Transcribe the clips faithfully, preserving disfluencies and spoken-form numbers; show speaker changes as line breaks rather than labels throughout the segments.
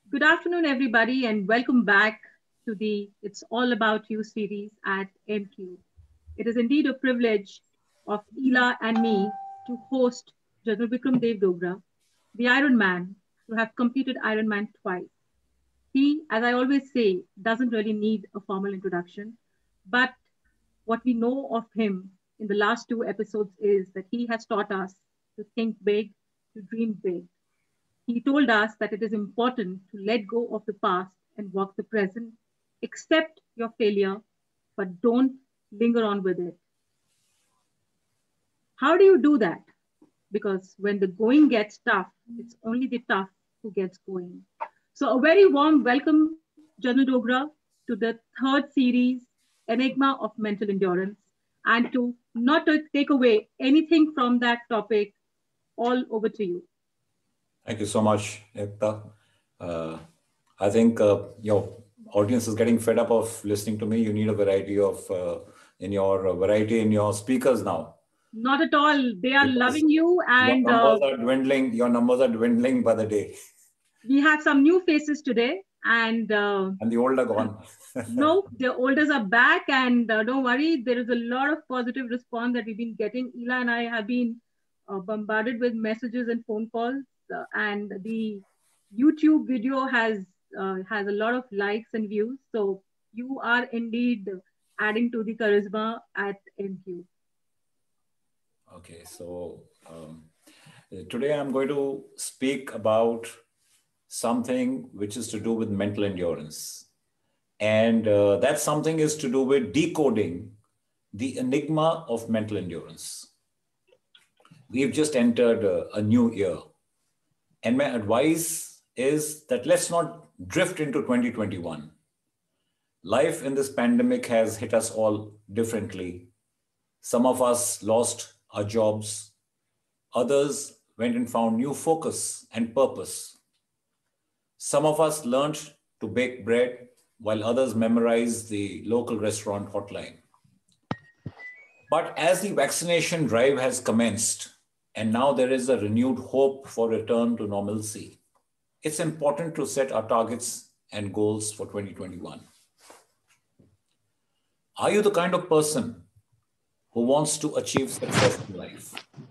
Good afternoon, everybody, and welcome back to the It's All About You series at M Q. It is indeed a privilege of Ela and me to host General Vikram Dev Dogra, the Iron Man, who have completed Iron Man twice. He, as I always say, doesn't really need a formal introduction, but what we know of him in the last two episodes is that he has taught us to think big, to dream big. He told us that it is important to let go of the past and walk the present, accept your failure, but don't linger on with it. How do you do that? Because when the going gets tough, it's only the tough who gets going. So, a very warm welcome, General Dogra, to the third series, Enigma of Mental Endurance, and to not to take away anything from that topic, all over to you.
Thank you so much, Ekta. Uh, I think uh, your audience is getting fed up of listening to me. You need a variety of uh, in your uh, variety in your speakers now.
Not at all. They are
Because
loving you,
your
and uh,
numbers are dwindling. Your numbers are dwindling by the day,
we have some new faces today. And uh,
and the old are gone.
no, the olders are back, and uh, don't worry, there is a lot of positive response that we've been getting. Ela and I have been uh, bombarded with messages and phone calls, uh, and the YouTube video has uh, has a lot of likes and views. So you are indeed adding to the charisma at M Q.
Okay, so um, today I'm going to speak about something which is to do with mental endurance. And uh, that something is to do with decoding the enigma of mental endurance. We've just entered a, a new year. And my advice is that let's not drift into twenty twenty-one. Life in this pandemic has hit us all differently. Some of us lost our jobs. Others went and found new focus and purpose. Some of us learned to bake bread while others memorized the local restaurant hotline. But as the vaccination drive has commenced, and now there is a renewed hope for return to normalcy, it's important to set our targets and goals for twenty twenty-one. Are you the kind of person who wants to achieve success in life?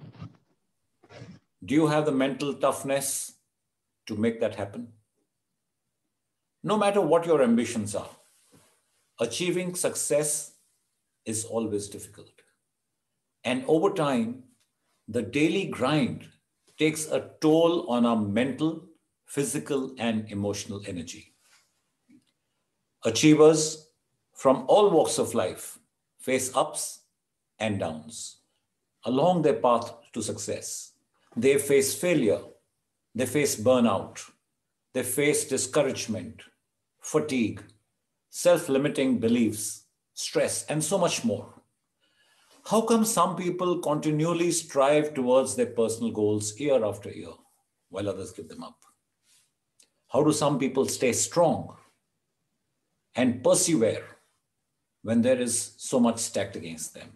Do you have the mental toughness to make that happen? No matter what your ambitions are, achieving success is always difficult. And over time, the daily grind takes a toll on our mental, physical, and emotional energy. Achievers from all walks of life face ups and downs along their path to success. They face failure, they face burnout, they face discouragement, fatigue, self-limiting beliefs, stress, and so much more. How come some people continually strive towards their personal goals year after year, while others give them up? How do some people stay strong and persevere when there is so much stacked against them?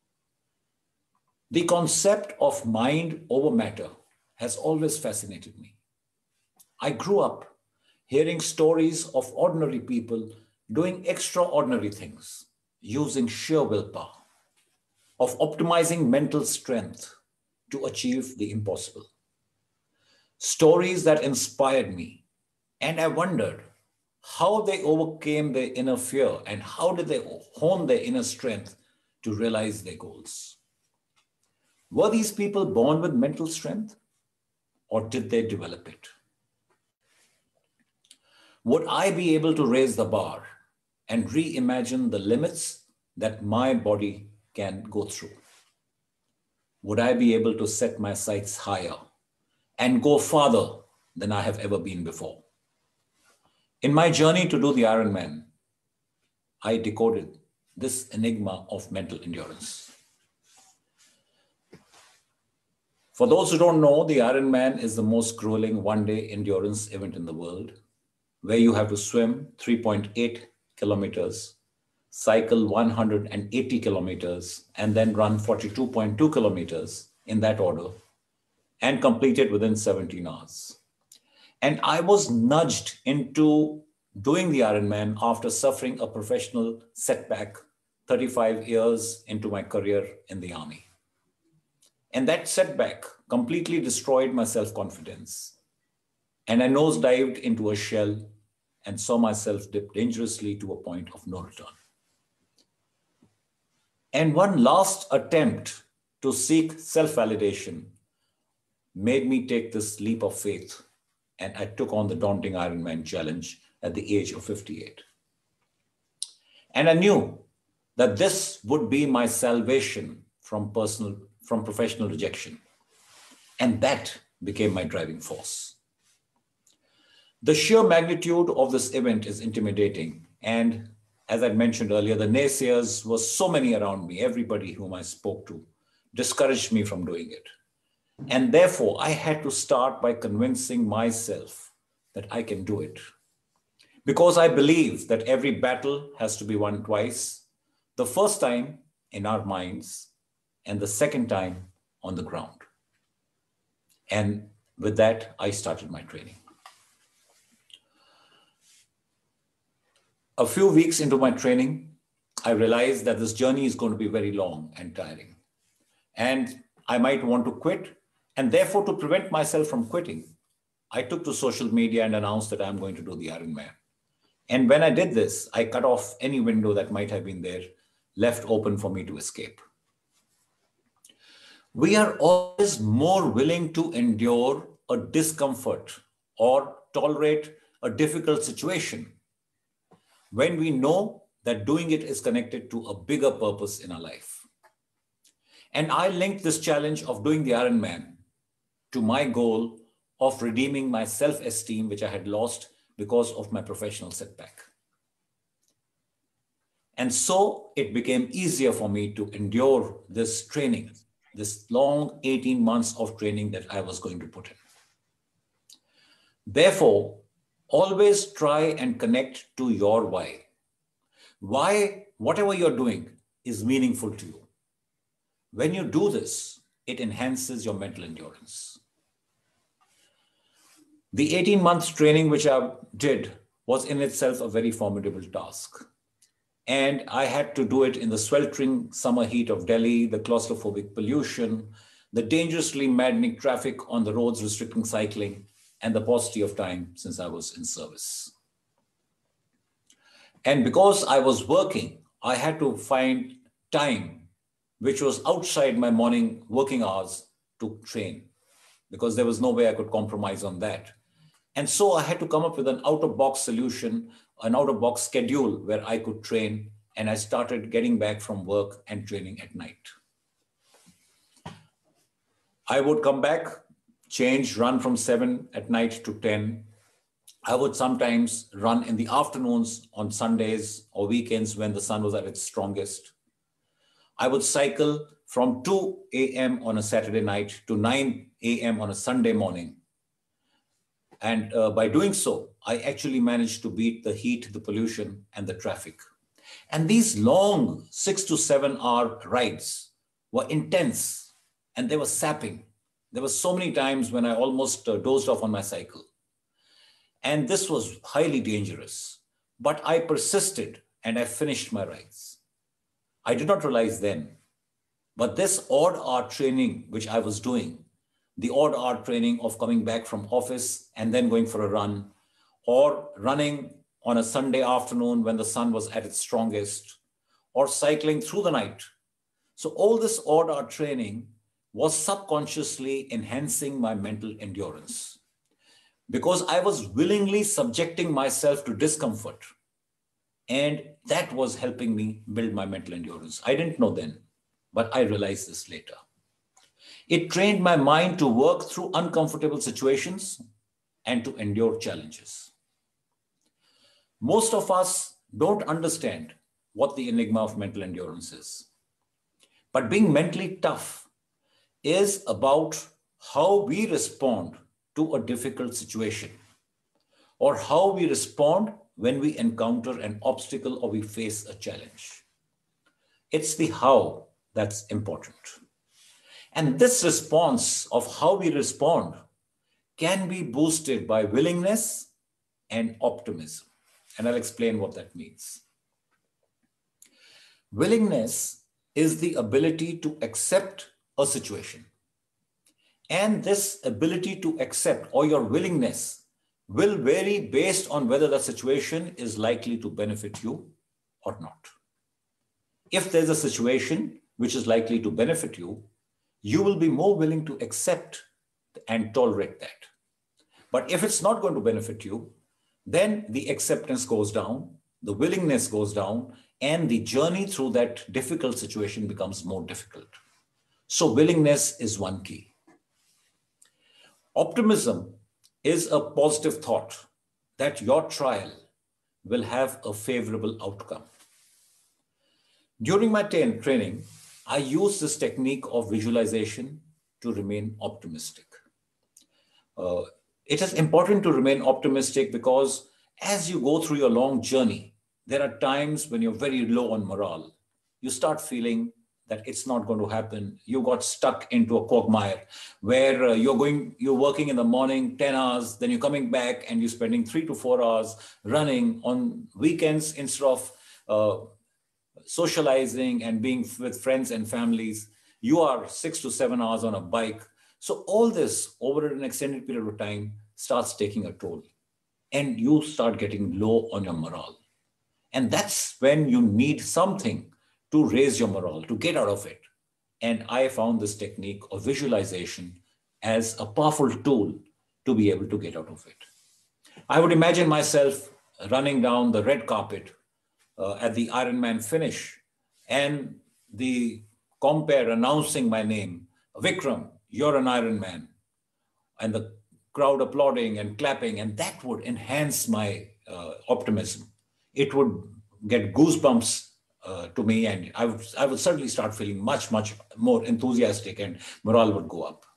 The concept of mind over matter has always fascinated me. I grew up hearing stories of ordinary people doing extraordinary things, using sheer willpower, of optimizing mental strength to achieve the impossible. Stories that inspired me, and I wondered how they overcame their inner fear and how did they hone their inner strength to realize their goals. Were these people born with mental strength, or did they develop it? Would I be able to raise the bar and reimagine the limits that my body can go through? Would I be able to set my sights higher and go farther than I have ever been before? In my journey to do the Ironman, I decoded this enigma of mental endurance. For those who don't know, the Ironman is the most grueling one-day endurance event in the world, where you have to swim three point eight kilometers, cycle one hundred eighty kilometers, and then run forty-two point two kilometers in that order, and complete it within seventeen hours. And I was nudged into doing the Ironman after suffering a professional setback thirty-five years into my career in the army. And that setback completely destroyed my self-confidence. And I nosedived into a shell and saw myself dip dangerously to a point of no return. And one last attempt to seek self-validation made me take this leap of faith, and I took on the daunting Ironman challenge at the age of fifty-eight. And I knew that this would be my salvation from personal, from professional rejection. And that became my driving force. The sheer magnitude of this event is intimidating. And as I mentioned earlier, the naysayers were so many around me. Everybody whom I spoke to discouraged me from doing it. And therefore, I had to start by convincing myself that I can do it. Because I believe that every battle has to be won twice. The first time in our minds, and the second time on the ground. And with that, I started my training. A few weeks into my training, I realized that this journey is going to be very long and tiring. And I might want to quit. And therefore, to prevent myself from quitting, I took to social media and announced that I'm going to do the Ironman. And when I did this, I cut off any window that might have been there, left open for me to escape. We are always more willing to endure a discomfort or tolerate a difficult situation when we know that doing it is connected to a bigger purpose in our life. And I linked this challenge of doing the Ironman to my goal of redeeming my self-esteem, which I had lost because of my professional setback. And so it became easier for me to endure this training, this long eighteen months of training that I was going to put in. Therefore, always try and connect to your why. Why, whatever you're doing, is meaningful to you. When you do this, it enhances your mental endurance. The eighteen months training which I did was in itself a very formidable task. And I had to do it in the sweltering summer heat of Delhi, the claustrophobic pollution, the dangerously maddening traffic on the roads restricting cycling, and the paucity of time since I was in service. And because I was working, I had to find time which was outside my morning working hours to train, because there was no way I could compromise on that. And so I had to come up with an out-of-box solution, an out-of-box schedule where I could train, and I started getting back from work and training at night. I would come back, change, run from seven at night to ten. I would sometimes run in the afternoons on Sundays or weekends when the sun was at its strongest. I would cycle from two a m on a Saturday night to nine a m on a Sunday morning. And uh, by doing so, I actually managed to beat the heat, the pollution, and the traffic. And these long six to seven hour rides were intense, and they were sapping. There were so many times when I almost uh, dozed off on my cycle. And this was highly dangerous, but I persisted and I finished my rides. I did not realize then, but this odd hour training which I was doing, the odd hour training of coming back from office and then going for a run, or running on a Sunday afternoon when the sun was at its strongest, or cycling through the night. So all this odd hour training was subconsciously enhancing my mental endurance, because I was willingly subjecting myself to discomfort. And that was helping me build my mental endurance. I didn't know then, but I realized this later. It trained my mind to work through uncomfortable situations and to endure challenges. Most of us don't understand what the enigma of mental endurance is. But being mentally tough is about how we respond to a difficult situation, or how we respond when we encounter an obstacle or we face a challenge. It's the how that's important. And this response of how we respond can be boosted by willingness and optimism. And I'll explain what that means. Willingness is the ability to accept a situation. And this ability to accept, or your willingness, will vary based on whether the situation is likely to benefit you or not. If there's a situation which is likely to benefit you, you will be more willing to accept and tolerate that. But if it's not going to benefit you, then the acceptance goes down, the willingness goes down, and the journey through that difficult situation becomes more difficult. So willingness is one key. Optimism is a positive thought that your trial will have a favorable outcome. During my training, I used this technique of visualization to remain optimistic. Uh, it is important to remain optimistic because as you go through your long journey, there are times when you're very low on morale. You start feeling that it's not going to happen. You got stuck into a quagmire where uh, you're going, you're working in the morning, ten hours, then you're coming back and you're spending three to four hours running on weekends instead of uh, socializing and being with friends and families. You are six to seven hours on a bike. So all this over an extended period of time starts taking a toll and you start getting low on your morale. And that's when you need something to raise your morale, to get out of it. And I found this technique of visualization as a powerful tool to be able to get out of it. I would imagine myself running down the red carpet uh, at the Ironman finish and the compere announcing my name, Vikram, you're an Ironman, and the crowd applauding and clapping, and that would enhance my uh, optimism. It would get goosebumps Uh, to me, and I would, I would certainly start feeling much, much more enthusiastic and morale would go up.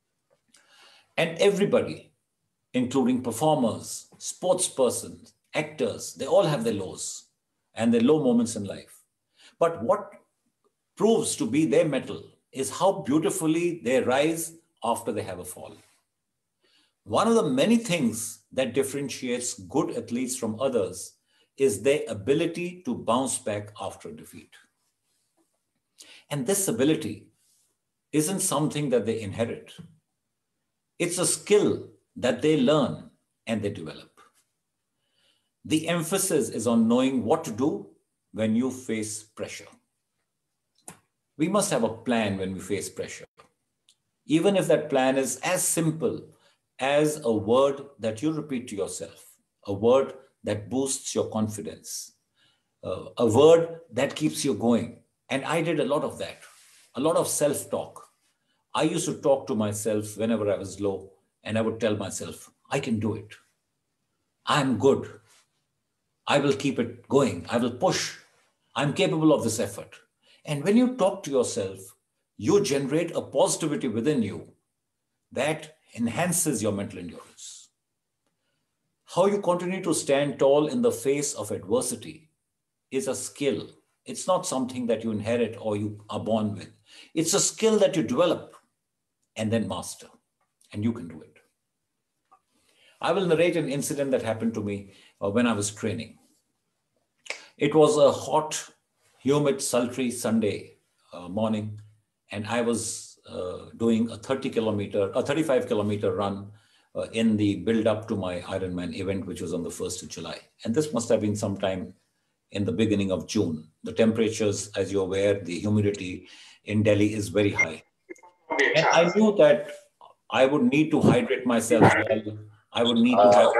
And everybody, including performers, sports persons, actors, they all have their lows and their low moments in life. But what proves to be their mettle is how beautifully they rise after they have a fall. One of the many things that differentiates good athletes from others is their ability to bounce back after defeat. And this ability isn't something that they inherit. It's a skill that they learn and they develop. The emphasis is on knowing what to do when you face pressure. We must have a plan when we face pressure, even if that plan is as simple as a word that you repeat to yourself, a word that boosts your confidence, uh, a word that keeps you going. And I did a lot of that, a lot of self-talk. I used to talk to myself whenever I was low, and I would tell myself, I can do it. I'm good. I will keep it going. I will push. I'm capable of this effort. And when you talk to yourself, you generate a positivity within you that enhances your mental endurance. How you continue to stand tall in the face of adversity is a skill. It's not something that you inherit or you are born with. It's a skill that you develop and then master, and you can do it. I will narrate an incident that happened to me uh, when I was training. It was a hot, humid, sultry Sunday uh, morning, and I was uh, doing a thirty kilometer, a thirty-five kilometer run Uh, in the build-up to my Ironman event, which was on the first of July. And this must have been sometime in the beginning of June. The temperatures, as you're aware, the humidity in Delhi is very high. And I knew that I would need to hydrate myself well. I would need to have,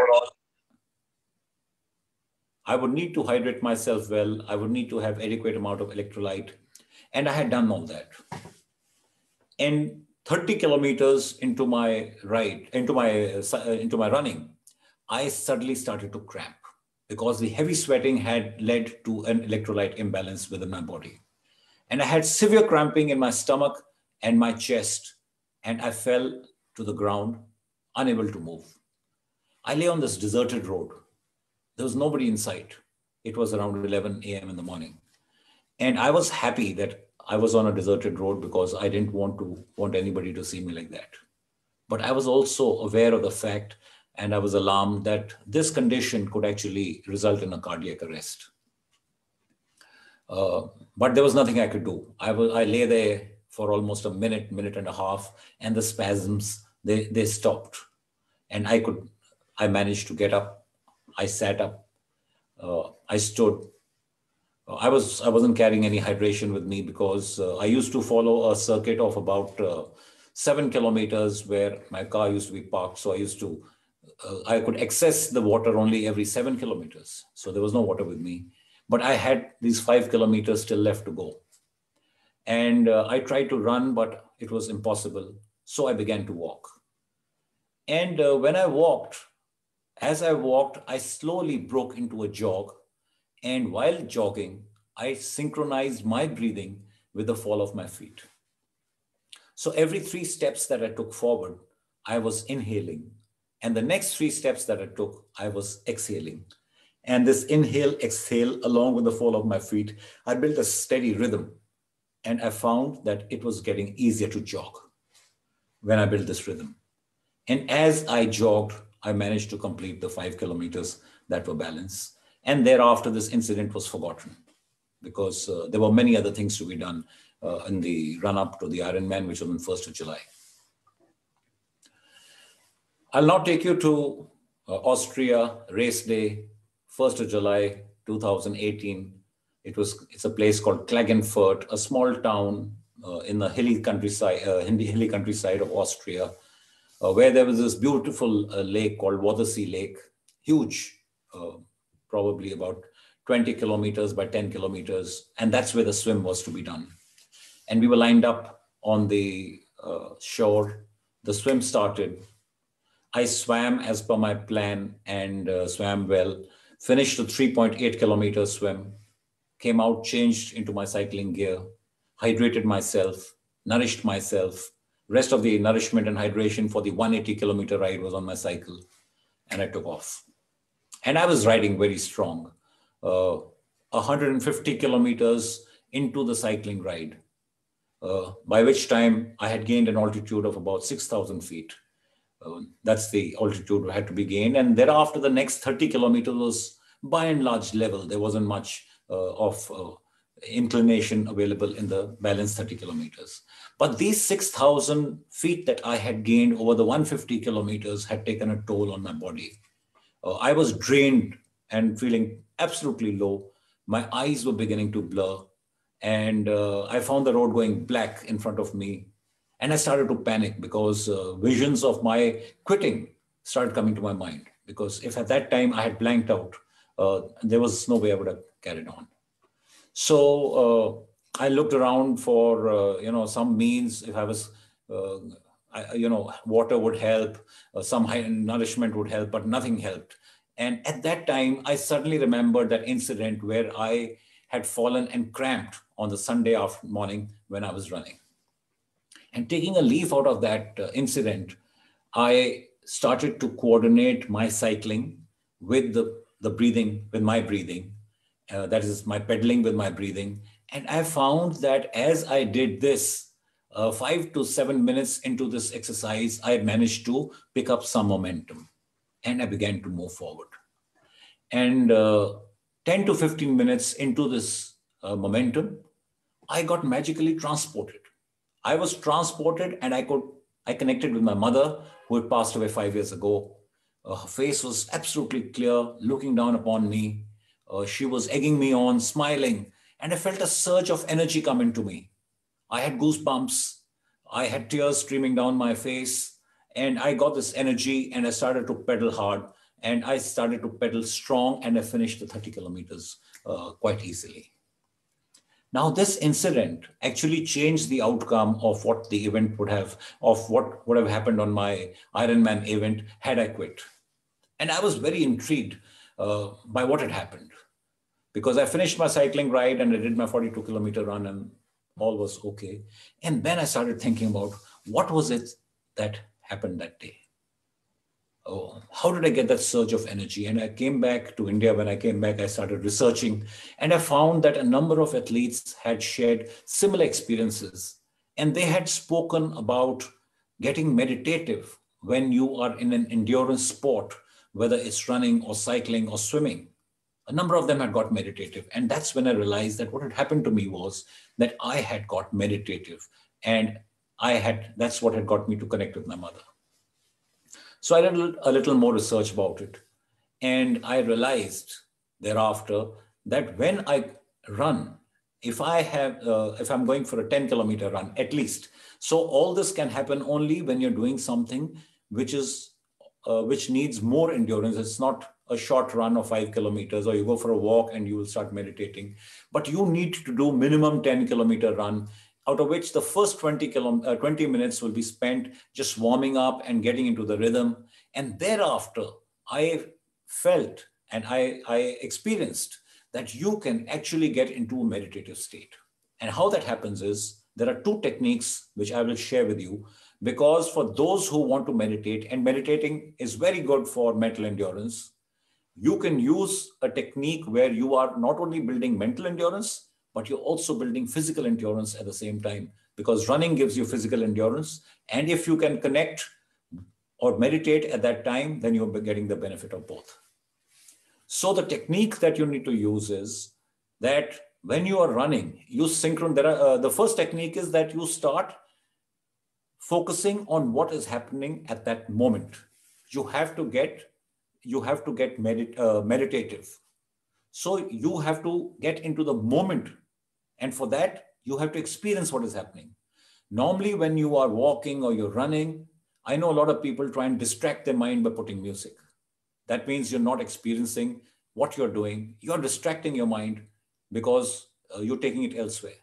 I would need to hydrate myself well. I would need to have adequate amount of electrolyte. And I had done all that. And thirty kilometers into my ride, into my, uh, into my running, I suddenly started to cramp because the heavy sweating had led to an electrolyte imbalance within my body. And I had severe cramping in my stomach and my chest, and I fell to the ground, unable to move. I lay on this deserted road. There was nobody in sight. It was around eleven a m in the morning. And I was happy that I was on a deserted road because I didn't want to want anybody to see me like that. But I was also aware of the fact, and I was alarmed that this condition could actually result in a cardiac arrest. Uh, but there was nothing I could do. I, was, I lay there for almost a minute, minute and a half, and the spasms, they, they stopped. And I could, I managed to get up. I sat up. Uh, I stood. Uh, I, was, I wasn't carrying any hydration with me because uh, I used to follow a circuit of about uh, seven kilometers where my car used to be parked. So I used to, uh, I could access the water only every seven kilometers. So there was no water with me. But I had these five kilometers still left to go. And uh, I tried to run, but it was impossible. So I began to walk. And uh, when I walked, as I walked, I slowly broke into a jog. And while jogging, I synchronized my breathing with the fall of my feet. So every three steps that I took forward, I was inhaling. And the next three steps that I took, I was exhaling. And this inhale, exhale, along with the fall of my feet, I built a steady rhythm. And I found that it was getting easier to jog when I built this rhythm. And as I jogged, I managed to complete the five kilometers that were balanced. And thereafter, this incident was forgotten because uh, there were many other things to be done uh, in the run-up to the Ironman, which was on first of July. I'll now take you to uh, Austria, race day, first of July, two thousand eighteen. It was, it's a place called Klagenfurt, a small town uh, in the hilly countryside, uh, hilly countryside of Austria, uh, where there was this beautiful uh, lake called Wörthersee Lake, huge, uh, probably about twenty kilometers by ten kilometers. And that's where the swim was to be done. And we were lined up on the uh, shore. The swim started. I swam as per my plan and uh, swam well, finished a three point eight kilometer swim, came out, changed into my cycling gear, hydrated myself, nourished myself. Rest of the nourishment and hydration for the one hundred eighty kilometer ride was on my cycle, and I took off. And I was riding very strong, uh, one hundred fifty kilometers into the cycling ride, uh, by which time I had gained an altitude of about six thousand feet. Uh, that's the altitude that had to be gained. And thereafter, the next thirty kilometers was by and large level. There wasn't much uh, of uh, inclination available in the balanced thirty kilometers. But these six thousand feet that I had gained over the one hundred fifty kilometers had taken a toll on my body. Uh, I was drained and feeling absolutely low. My eyes were beginning to blur. And uh, I found the road going black in front of me. And I started to panic because uh, visions of my quitting started coming to my mind. Because if at that time I had blanked out, uh, there was no way I would have carried on. So uh, I looked around for, uh, you know, some means. If I was, uh, I, you know, water would help, uh, some high nourishment would help, but nothing helped. And at that time, I suddenly remembered that incident where I had fallen and cramped on the Sunday after morning when I was running. And taking a leaf out of that uh, incident, I started to coordinate my cycling with the, the breathing, with my breathing. Uh, that is my pedaling with my breathing. And I found that as I did this, uh, five to seven minutes into this exercise, I managed to pick up some momentum and I began to move forward. And uh, ten to fifteen minutes into this uh, momentum, I got magically transported. I was transported and I could, I connected with my mother who had passed away five years ago. Uh, her face was absolutely clear, looking down upon me. Uh, she was egging me on, smiling, and I felt a surge of energy come into me. I had goosebumps. I had tears streaming down my face, and I got this energy and I started to pedal hard, and I started to pedal strong, and I finished the thirty kilometers uh, quite easily. Now, this incident actually changed the outcome of what the event would have, of what would have happened on my Ironman event had I quit. And I was very intrigued uh, by what had happened, because I finished my cycling ride and I did my forty-two kilometer run and all was okay. And then I started thinking about what was it that happened that day? Oh, how did I get that surge of energy? And I came back to India. When I came back, I started researching and I found that a number of athletes had shared similar experiences and they had spoken about getting meditative when you are in an endurance sport, whether it's running or cycling or swimming. A number of them had got meditative. And that's when I realized that what had happened to me was that I had got meditative. And I had, that's what had got me to connect with my mother. So I did a little more research about it. And I realized thereafter that when I run, if I have, uh, if I'm going for a ten kilometer run, at least. So all this can happen only when you're doing something which is, uh, which needs more endurance. It's not a short run of five kilometers, or you go for a walk and you will start meditating. But you need to do minimum ten kilometer run, out of which the first twenty, kilo, uh, twenty minutes will be spent just warming up and getting into the rhythm. And thereafter, I felt and I, I experienced that you can actually get into a meditative state. And how that happens is, there are two techniques which I will share with you, because for those who want to meditate, and meditating is very good for mental endurance, you can use a technique where you are not only building mental endurance, but you're also building physical endurance at the same time, because running gives you physical endurance. And if you can connect or meditate at that time, then you're getting the benefit of both. So the technique that you need to use is that when you are running, you synchron. There are, uh, the first technique is that you start focusing on what is happening at that moment. You have to get, you have to get medit, uh, meditative. So you have to get into the moment. And for that, you have to experience what is happening. Normally, when you are walking or you're running, I know a lot of people try and distract their mind by putting music. That means you're not experiencing what you're doing. You're distracting your mind because uh, you're taking it elsewhere.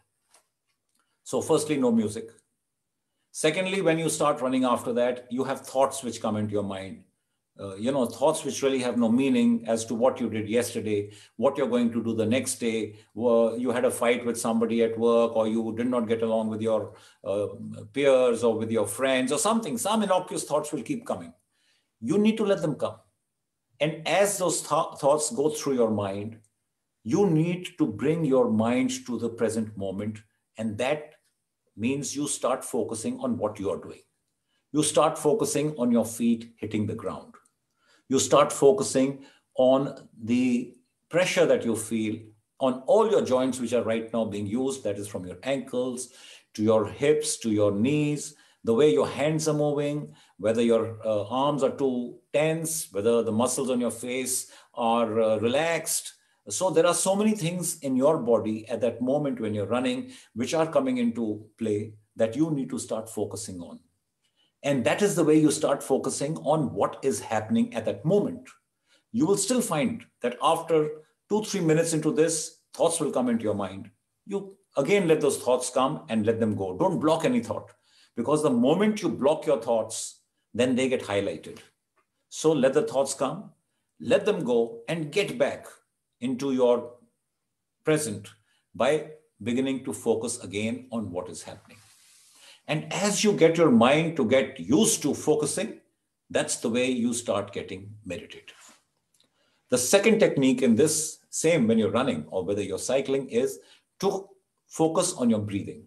So firstly, no music. Secondly, when you start running after that, you have thoughts which come into your mind. Uh, you know, thoughts which really have no meaning as to what you did yesterday, what you're going to do the next day. Uh, you had a fight with somebody at work, or you did not get along with your uh, peers or with your friends or something. Some innocuous thoughts will keep coming. You need to let them come. And as those th- thoughts go through your mind, you need to bring your mind to the present moment. And that means you start focusing on what you are doing. You start focusing on your feet hitting the ground. You start focusing on the pressure that you feel on all your joints, which are right now being used. That is from your ankles to your hips, to your knees, the way your hands are moving, whether your uh, arms are too tense, whether the muscles on your face are uh, relaxed. So there are so many things in your body at that moment when you're running, which are coming into play that you need to start focusing on. And that is the way you start focusing on what is happening at that moment. You will still find that after two, three minutes into this, thoughts will come into your mind. You again let those thoughts come and let them go. Don't block any thought, because the moment you block your thoughts, then they get highlighted. So let the thoughts come, let them go, and get back into your present by beginning to focus again on what is happening. And as you get your mind to get used to focusing, that's the way you start getting meditative. The second technique in this, same when you're running or whether you're cycling, is to focus on your breathing.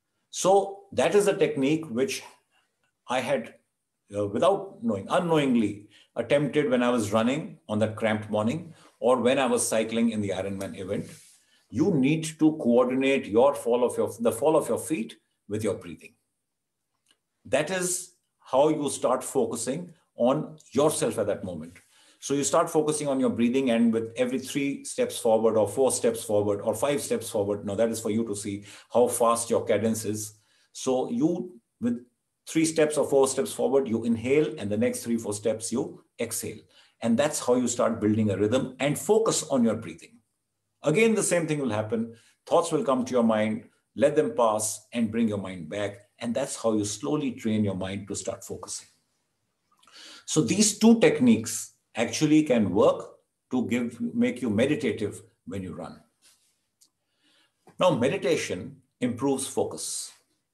So that is a technique which I had, uh, without knowing, unknowingly attempted when I was running on that cramped morning, or when I was cycling in the Ironman event. You need to coordinate your fall of your, the fall of your feet with your breathing. That is how you start focusing on yourself at that moment. So you start focusing on your breathing, and with every three steps forward or four steps forward or five steps forward, now that is for you to see how fast your cadence is. So you, with three steps or four steps forward, you inhale, and the next three, four steps you exhale. And that's how you start building a rhythm and focus on your breathing. Again, the same thing will happen. Thoughts will come to your mind, let them pass and bring your mind back. And that's how you slowly train your mind to start focusing. So these two techniques actually can work to give, make you meditative when you run. Now, meditation improves focus.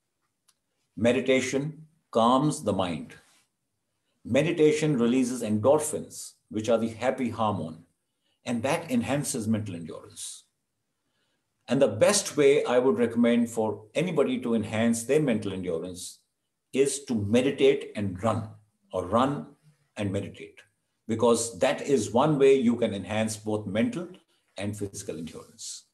Meditation calms the mind. Meditation releases endorphins, which are the happy hormone, and that enhances mental endurance. And the best way I would recommend for anybody to enhance their mental endurance is to meditate and run, or run and meditate, because that is one way you can enhance both mental and physical endurance.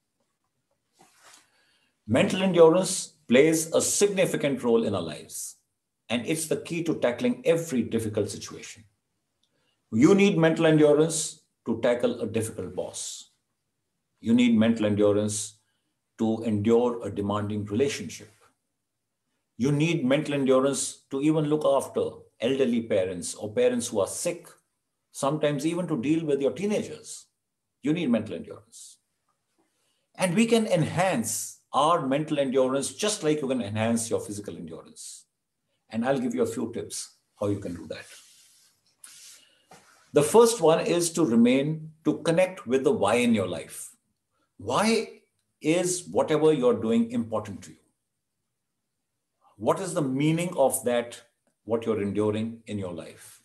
Mental endurance plays a significant role in our lives, and it's the key to tackling every difficult situation. You need mental endurance to tackle a difficult boss. You need mental endurance to endure a demanding relationship. You need mental endurance to even look after elderly parents or parents who are sick, sometimes even to deal with your teenagers. You need mental endurance. And we can enhance our mental endurance just like you can enhance your physical endurance. And I'll give you a few tips how you can do that. The first one is to remain, to connect with the why in your life. Why is whatever you're doing important to you? What is the meaning of that, what you're enduring in your life?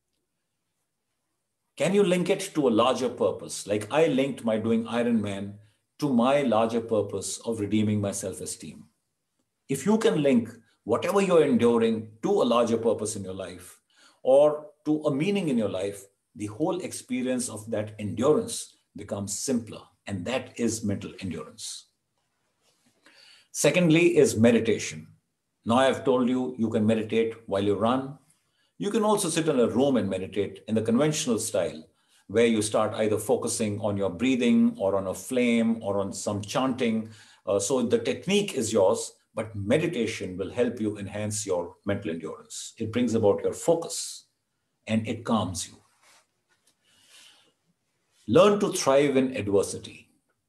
Can you link it to a larger purpose? Like I linked my doing Ironman to my larger purpose of redeeming my self-esteem. If you can link whatever you're enduring to a larger purpose in your life or to a meaning in your life, the whole experience of that endurance becomes simpler, and that is mental endurance. Secondly is meditation. Now I've told you, you can meditate while you run. You can also sit in a room and meditate in the conventional style, where you start either focusing on your breathing or on a flame or on some chanting. Uh, so the technique is yours, but meditation will help you enhance your mental endurance. It brings about your focus and it calms you. Learn to thrive in adversity.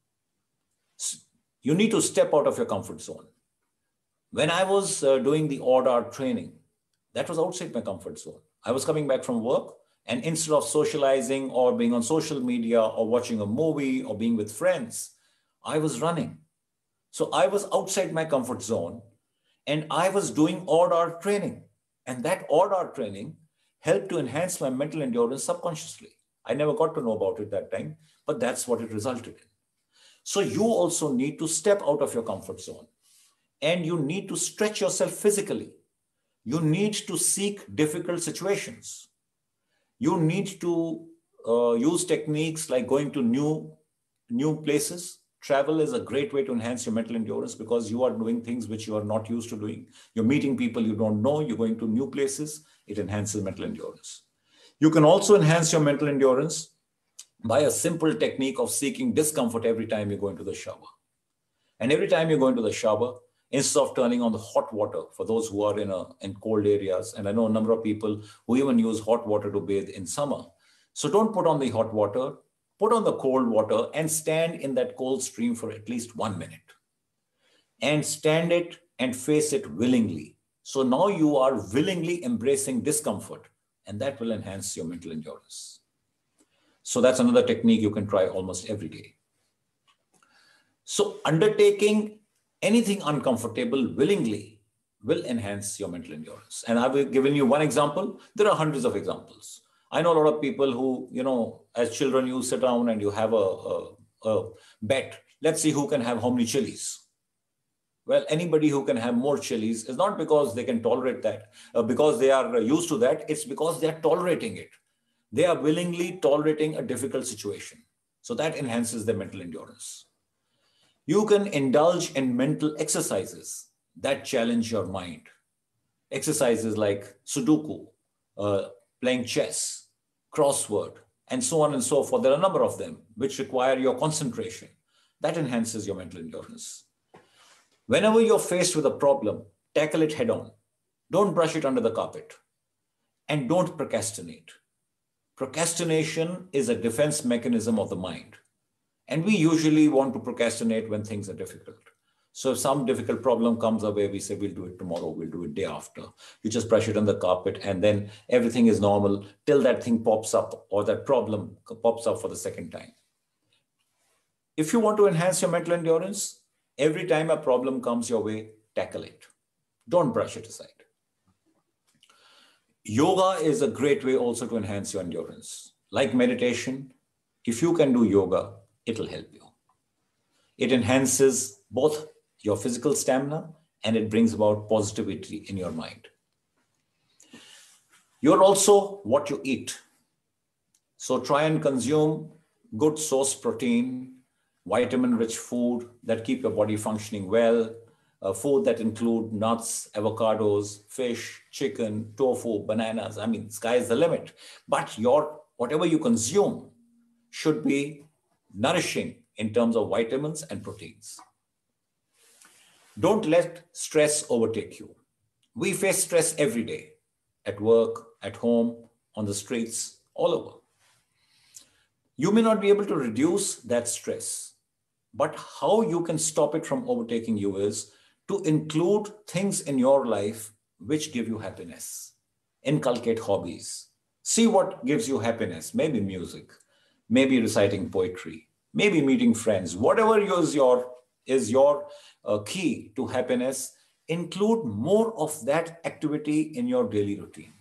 You need to step out of your comfort zone. When I was uh, doing the odd hour training, that was outside my comfort zone. I was coming back from work, and instead of socializing or being on social media or watching a movie or being with friends, I was running. So I was outside my comfort zone and I was doing odd hour training. And that odd hour training helped to enhance my mental endurance subconsciously. I never got to know about it that time, but that's what it resulted in. So you also need to step out of your comfort zone and you need to stretch yourself physically. You need to seek difficult situations. You need to uh, use techniques like going to new, new places. Travel is a great way to enhance your mental endurance because you are doing things which you are not used to doing. You're meeting people you don't know. You're going to new places. It enhances mental endurance. You can also enhance your mental endurance by a simple technique of seeking discomfort every time you go into the shower. And every time you go into the shower, instead of turning on the hot water for those who are in, a, in cold areas, and I know a number of people who even use hot water to bathe in summer. So don't put on the hot water, put on the cold water and stand in that cold stream for at least one minute. And stand it and face it willingly. So now you are willingly embracing discomfort, and that will enhance your mental endurance. So that's another technique you can try almost every day. So undertaking anything uncomfortable willingly will enhance your mental endurance. And I've given you one example. There are hundreds of examples. I know a lot of people who, you know, as children, you sit down and you have a, a, a bet. Let's see who can have how many chilies. Well, anybody who can have more chilies is not because they can tolerate that, uh, because they are used to that. It's because they are tolerating it. They are willingly tolerating a difficult situation. So that enhances their mental endurance. You can indulge in mental exercises that challenge your mind. Exercises like Sudoku, uh, playing chess, crossword, and so on and so forth. There are a number of them which require your concentration. That enhances your mental endurance. Whenever you're faced with a problem, tackle it head on. Don't brush it under the carpet. And don't procrastinate. Procrastination is a defense mechanism of the mind. And we usually want to procrastinate when things are difficult. So if some difficult problem comes our way, we say, we'll do it tomorrow, we'll do it day after. You just brush it on the carpet and then everything is normal till that thing pops up or that problem pops up for the second time. If you want to enhance your mental endurance, every time a problem comes your way, tackle it. Don't brush it aside. Yoga is a great way also to enhance your endurance. Like meditation, if you can do yoga, it'll help you. It enhances both your physical stamina and it brings about positivity in your mind. You're also what you eat. So try and consume good source protein, vitamin-rich food that keep your body functioning well, uh, food that include nuts, avocados, fish, chicken, tofu, bananas. I mean, sky's the limit. But your whatever you consume should be nourishing in terms of vitamins and proteins. Don't let stress overtake you. We face stress every day, at work, at home, on the streets, all over. You may not be able to reduce that stress, but how you can stop it from overtaking you is to include things in your life which give you happiness. Inculcate hobbies. See what gives you happiness. Maybe music, maybe reciting poetry, maybe meeting friends. Whatever is your, is your uh, key to happiness, include more of that activity in your daily routine.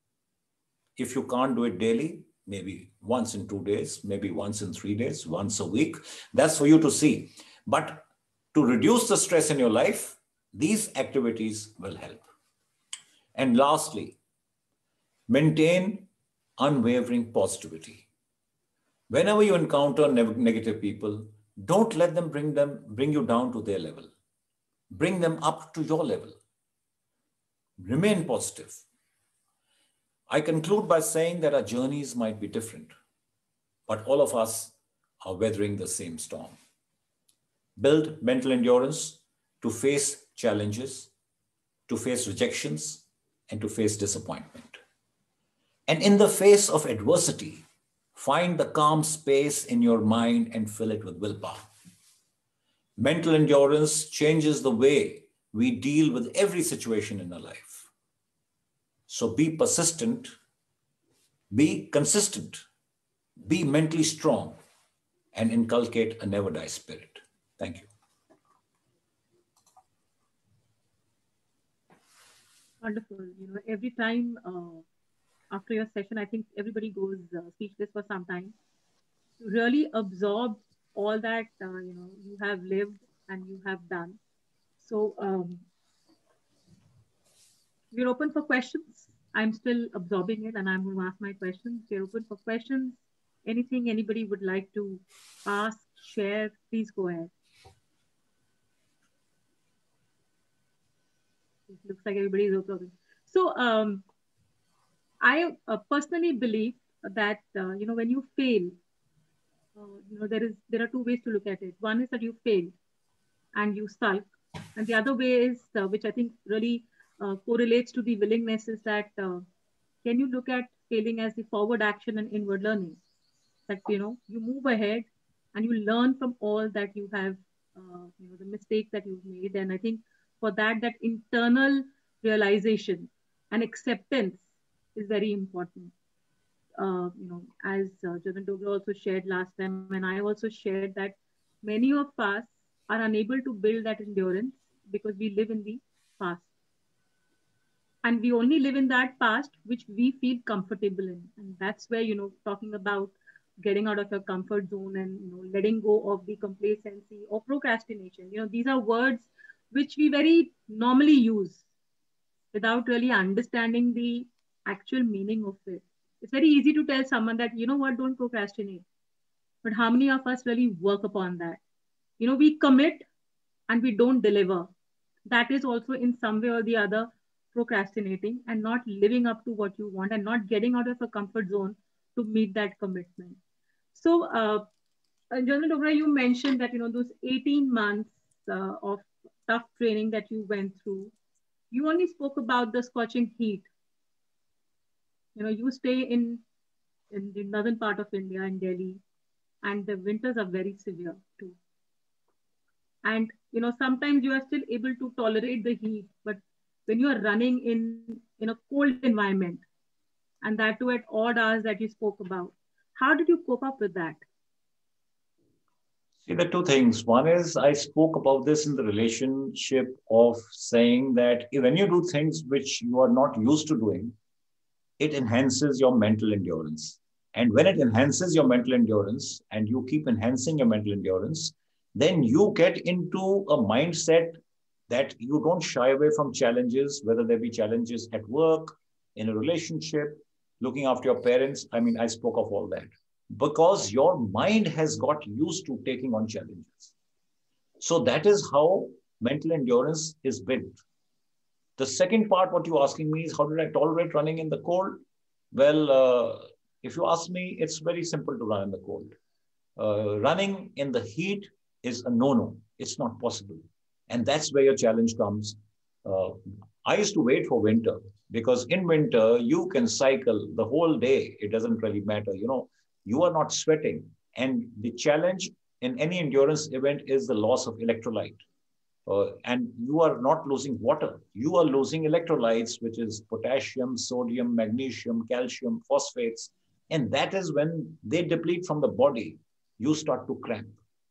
If you can't do it daily, maybe once in two days, maybe once in three days, once a week. That's for you to see. But to reduce the stress in your life, these activities will help. And lastly, maintain unwavering positivity. Whenever you encounter negative people, don't let them bring them bring you down to their level. Bring them up to your level. Remain positive. I conclude by saying that our journeys might be different, but all of us are weathering the same storm. Build mental endurance to face challenges, to face rejections, and to face disappointment. And in the face of adversity, find the calm space in your mind and fill it with willpower. Mental endurance changes the way we deal with every situation in our life. So be persistent, be consistent, be mentally strong, and inculcate a never die spirit. Thank you.
Wonderful. You know, every time uh, after your session, I think everybody goes uh, speechless for some time. To really absorb all that uh, you know you have lived and you have done. So um, we're open for questions. I'm still absorbing it and I'm going to ask my questions. We're open for questions. Anything anybody would like to ask, share, please go ahead. It looks like everybody is open. So um, I uh, personally believe that, uh, you know, when you fail, uh, you know, there is there are two ways to look at it. One is that you fail and you sulk. And the other way is, uh, which I think really uh, correlates to the willingness, is that uh, can you look at failing as the forward action and inward learning? That, you know, you move ahead and you learn from all that you have, uh, you know, the mistakes that you've made. And I think for that, that internal realization and acceptance is very important. Uh, you know, as uh, Jatin Dogra also shared last time, and I also shared that many of us are unable to build that endurance because we live in the past. And we only live in that past which we feel comfortable in. And that's where, you know, talking about getting out of your comfort zone and, you know, letting go of the complacency or procrastination. You know, these are words which we very normally use without really understanding the actual meaning of it. It's very easy to tell someone that, you know what, don't procrastinate. But how many of us really work upon that? You know, we commit and we don't deliver. That is also in some way or the other procrastinating and not living up to what you want and not getting out of a comfort zone to meet that commitment. So, uh, Jatin Dogra, you mentioned that, you know, those eighteen months uh, of tough training that you went through, you only spoke about the scorching heat. You know, you stay in, in the northern part of India, in Delhi, and the winters are very severe too. And, you know, sometimes you are still able to tolerate the heat, but when you are running in, in a cold environment, and that too at odd hours that you spoke about, how did you cope up with that?
See, the two things. One is I spoke about this in the relationship of saying that when you do things which you are not used to doing, it enhances your mental endurance. And when it enhances your mental endurance and you keep enhancing your mental endurance, then you get into a mindset that you don't shy away from challenges, whether there be challenges at work, in a relationship, looking after your parents. I mean, I spoke of all that because your mind has got used to taking on challenges. So that is how mental endurance is built. The second part, what you're asking me is, how did I tolerate running in the cold? Well, uh, if you ask me, it's very simple to run in the cold. Uh, running in the heat is a no-no. It's not possible. And that's where your challenge comes. Uh, I used to wait for winter because in winter, you can cycle the whole day. It doesn't really matter. You know, you are not sweating. And the challenge in any endurance event is the loss of electrolyte. Uh, and you are not losing water. You are losing electrolytes, which is potassium, sodium, magnesium, calcium, phosphates. And that is when they deplete from the body, you start to cramp.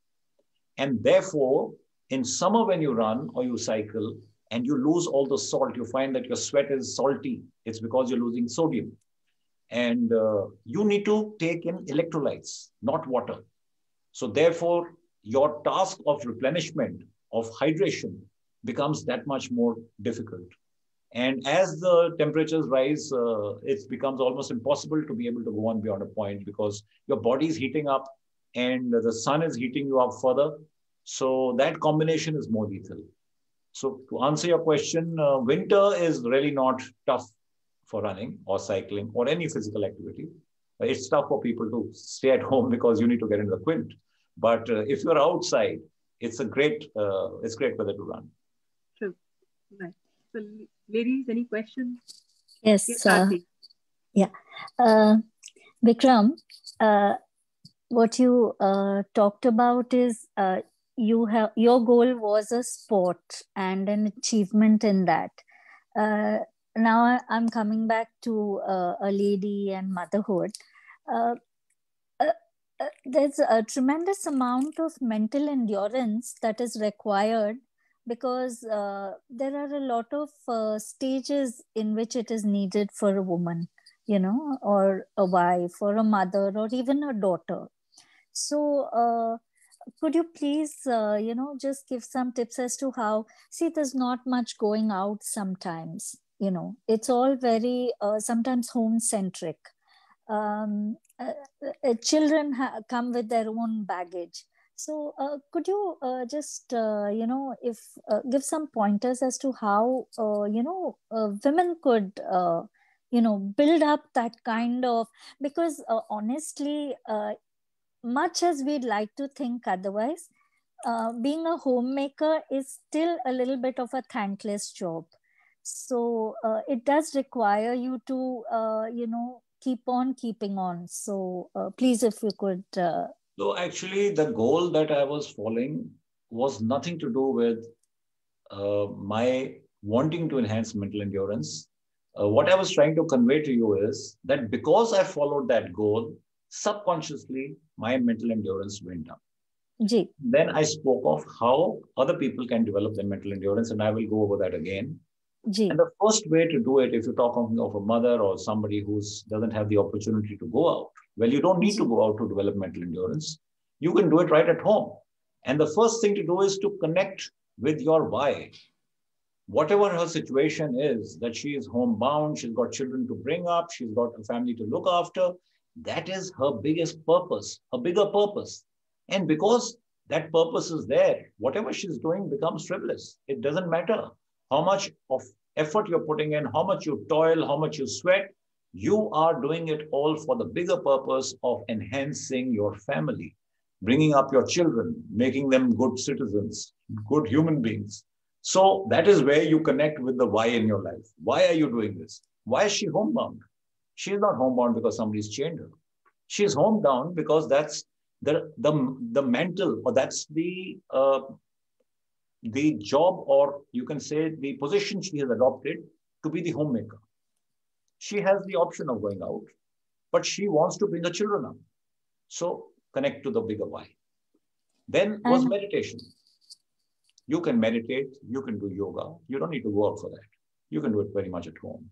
And therefore, in summer when you run or you cycle and you lose all the salt, you find that your sweat is salty. It's because you're losing sodium. And uh, you need to take in electrolytes, not water. So therefore, your task of replenishment, of hydration becomes that much more difficult. And as the temperatures rise, uh, it becomes almost impossible to be able to go on beyond a point because your body is heating up and the sun is heating you up further. So that combination is more lethal. So to answer your question, uh, winter is really not tough for running or cycling or any physical activity. It's tough for people to stay at home because you need to get into the quilt. But uh, if you're outside, it's a great, uh, it's great weather to run.
True. Right. So, ladies, any questions?
Yes. yes uh, yeah. Uh, Vikram, uh, what you uh, talked about is uh, you have your goal was a sport and an achievement in that. Uh, now I'm coming back to uh, a lady and motherhood. Uh, uh, uh, there's a tremendous amount of mental endurance that is required because uh, there are a lot of uh, stages in which it is needed for a woman, you know, or a wife or a mother or even a daughter. So uh, could you please, uh, you know, just give some tips as to how, see, there's not much going out sometimes, you know, it's all very, uh, sometimes home-centric. Um, uh, uh, children ha- come with their own baggage. So uh, could you uh, just, uh, you know, if uh, give some pointers as to how, uh, you know, uh, women could, uh, you know, build up that kind of, because uh, honestly, uh, much as we'd like to think otherwise, uh, being a homemaker is still a little bit of a thankless job. So uh, it does require you to, uh, you know, keep on keeping on. So uh, please, if you could. Uh...
So actually, the goal that I was following was nothing to do with uh, my wanting to enhance mental endurance. Uh, what I was trying to convey to you is that because I followed that goal, subconsciously, my mental endurance went up.
Ji.
Then I spoke of how other people can develop their mental endurance, and I will go over that again.
Ji.
And the first way to do it, if you're talking of a mother or somebody who doesn't have the opportunity to go out, well, you don't need to go out to develop mental endurance. You can do it right at home. And the first thing to do is to connect with your why. Whatever her situation is, that she is homebound, she's got children to bring up, she's got a family to look after, that is her biggest purpose, her bigger purpose. And because that purpose is there, whatever she's doing becomes frivolous. It doesn't matter how much of effort you're putting in, how much you toil, how much you sweat, you are doing it all for the bigger purpose of enhancing your family, bringing up your children, making them good citizens, good human beings. So that is where you connect with the why in your life. Why are you doing this? Why is she homebound? She's not homebound because somebody's chained her. She's homebound because that's the, the, the mental, or that's the, uh, the job, or you can say the position she has adopted to be the homemaker. She has the option of going out, but she wants to bring her children up. So connect to the bigger why. Then was meditation. You can meditate, you can do yoga. You don't need to go out for that. You can do it very much at home.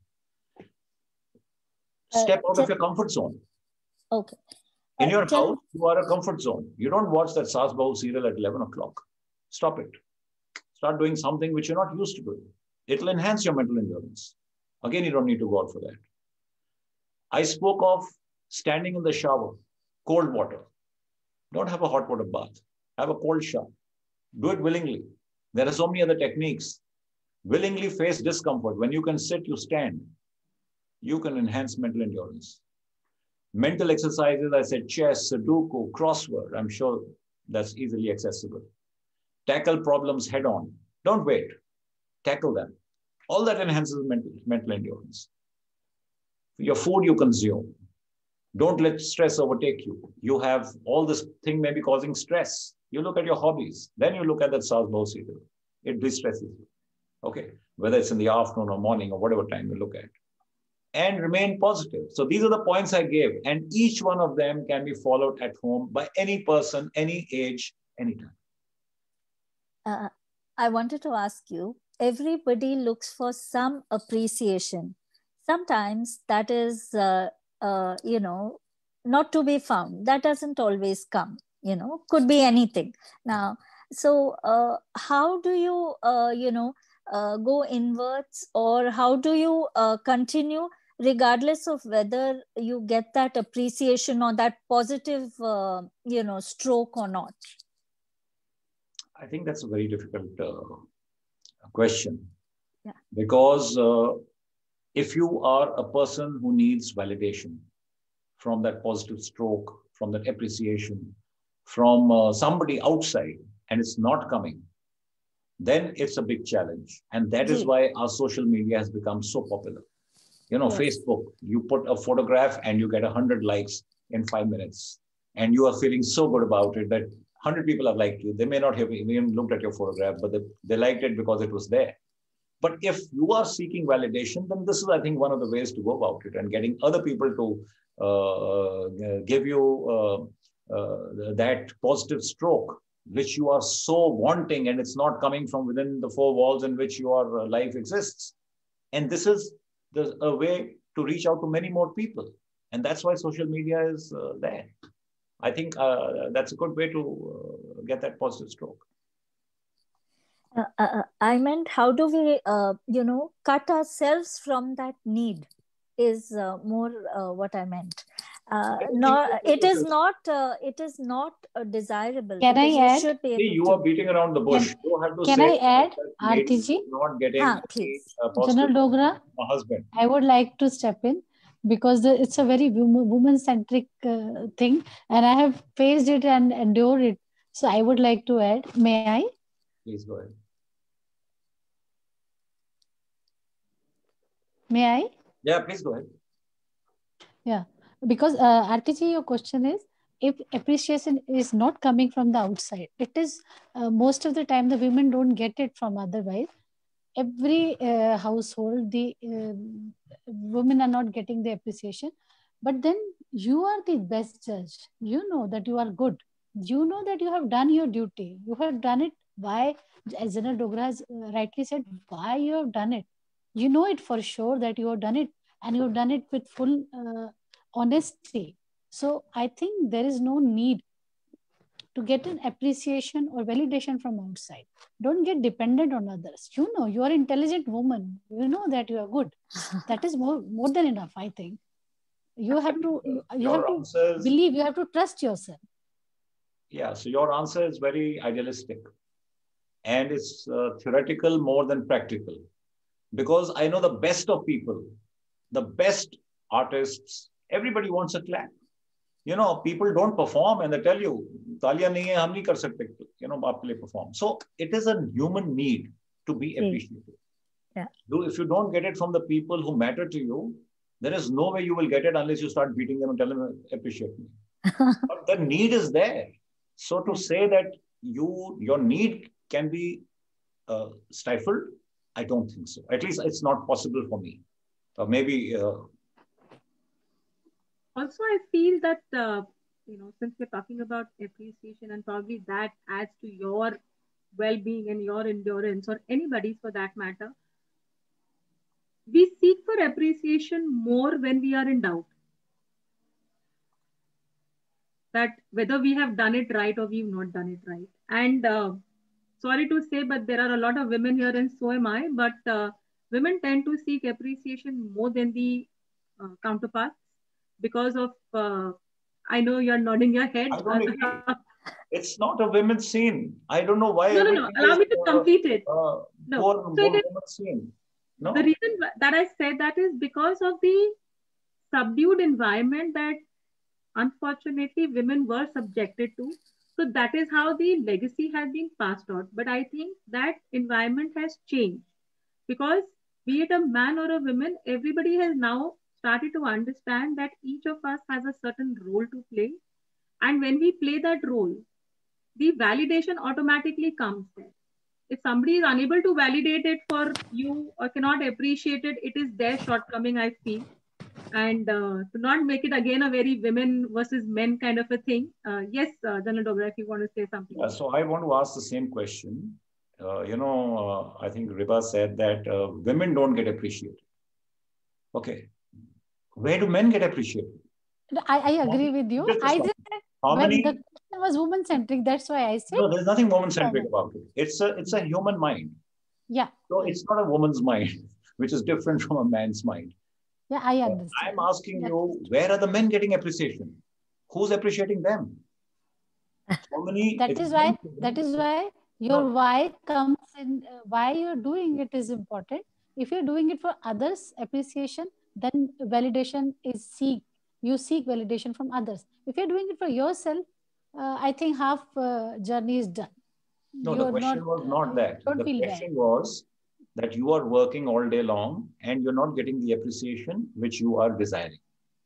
Step uh, out of your comfort zone.
Okay.
Uh, In your house, you are a comfort zone. You don't watch that Saas Bahu serial at eleven o'clock. Stop it. Start doing something which you're not used to doing. It'll enhance your mental endurance. Again, you don't need to go out for that. I spoke of standing in the shower, cold water. Don't have a hot water bath. Have a cold shower. Do it willingly. There are so many other techniques. Willingly face discomfort. When you can sit, you stand. You can enhance mental endurance. Mental exercises, I said chess, Sudoku, crossword. I'm sure that's easily accessible. Tackle problems head on. Don't wait. Tackle them. All that enhances mental, mental endurance. Your food you consume. Don't let stress overtake you. You have all this thing maybe causing stress. You look at your hobbies. Then you look at that Saas Bahu serial. It distresses you. Okay. Whether it's in the afternoon or morning or whatever time you look at. And remain positive. So these are the points I gave. And each one of them can be followed at home by any person, any age, anytime.
Uh, I wanted to ask you, everybody looks for some appreciation. Sometimes that is, uh, uh, you know, not to be found. That doesn't always come, you know, could be anything. Now, so uh, how do you, uh, you know, uh, go inwards, or how do you uh, continue regardless of whether you get that appreciation or that positive, uh, you know, stroke or not?
I think that's a very difficult uh, question.
Yeah.
Because uh, if you are a person who needs validation from that positive stroke, from that appreciation, from uh, somebody outside, and it's not coming, then it's a big challenge. And that is why our social media has become so popular. You know, yes. Facebook, you put a photograph and you get one hundred likes in five minutes. And you are feeling so good about it that one hundred people have liked you. They may not have even looked at your photograph, but they, they liked it because it was there. But if you are seeking validation, then this is, I think, one of the ways to go about it, and getting other people to uh, give you uh, uh, that positive stroke, which you are so wanting, and it's not coming from within the four walls in which your life exists. And this is the, a way to reach out to many more people. And that's why social media is uh, there. I think uh, that's a good way to uh, get that positive stroke.
Uh, uh, I meant, how do we, uh, you know, cut ourselves from that need is uh, more uh, what I meant. Uh, no, it is not, uh, it is not uh, desirable.
Can I add?
Should be
See, you to... are beating around the bush.
Can,
you have to
can
say
I add, Aarti ji?
Not getting
ah, please.
A
General Dogra,
a husband.
I would like to step in, because the, it's a very woman-centric uh, thing, and I have faced it and endured it. So I would like to add, may I?
Please go ahead.
May I?
Yeah, please go ahead.
Yeah, because uh, Aarti ji, your question is, if appreciation is not coming from the outside, it is uh, most of the time the women don't get it from otherwise. Every uh, household, the uh, women are not getting the appreciation, but then you are the best judge. You know that you are good. You know that you have done your duty. You have done it. Why, as General Dogra has rightly said, why you have done it. You know it for sure that you have done it, and you have done it with full uh, honesty. So I think there is no need to get an appreciation or validation from outside. Don't get dependent on others. You know, you are an intelligent woman. You know that you are good. That is more, more than enough, I think. You have to, you, you have to answers, believe, you have to trust yourself.
Yeah, so your answer is very idealistic. And it's uh, theoretical more than practical. Because I know the best of people, the best artists, everybody wants a clap. You know, people don't perform and they tell you, Taliya nahi hai, hum nahi kar sakte, you know, aap ke liye perform. So it is a human need to be appreciated.
Yeah.
If you don't get it from the people who matter to you, there is no way you will get it unless you start beating them and tell them, appreciate me. But the need is there. So to say that you your need can be uh, stifled, I don't think so. At least it's not possible for me. Or maybe... Uh,
Also, I feel that, uh, you know, since we're talking about appreciation, and probably that adds to your well-being and your endurance, or anybody's for that matter, we seek for appreciation more when we are in doubt. That whether we have done it right or we've not done it right. And uh, sorry to say, but there are a lot of women here, and so am I. But uh, women tend to seek appreciation more than the uh, counterparts because of, uh, I know you're nodding your head.
I don't agree. It's not a women's scene. I don't know why.
No, no, no. Allow me to uh, complete it.
Uh,
no.
Poor,
so
poor
it is,
women's scene. No.
The reason that I said that is because of the subdued environment that unfortunately women were subjected to. So that is how the legacy has been passed on. But I think that environment has changed because be it a man or a woman, everybody has now started to understand that each of us has a certain role to play. And when we play that role, the validation automatically comes there. If somebody is unable to validate it for you or cannot appreciate it, it is their shortcoming, I feel. And uh, to not make it again a very women versus men kind of a thing. Uh, yes, uh, General Dogra, if you want to say something.
Yeah, so I want to ask the same question. Uh, you know, uh, I think Riba said that uh, women don't get appreciated. Okay. Where do men get appreciated?
I, I agree with you. I just said when many... the question was woman-centric, that's why I said.
No, there's nothing woman-centric about it. It's a, it's a human mind.
Yeah.
So it's not a woman's mind, which is different from a man's mind.
Yeah, I understand.
I'm asking yeah. you, where are the men getting appreciation? Who's appreciating them? So many,
that is why, that is why your no. why comes in, uh, why you're doing it is important. If you're doing it for others' appreciation, then validation is seek. You seek validation from others. If you're doing it for yourself, uh, I think half uh, journey is done.
No,
you're
the question
not,
was not that.
Don't
the
feel
question
bad.
was that you are working all day long and you're not getting the appreciation which you are desiring.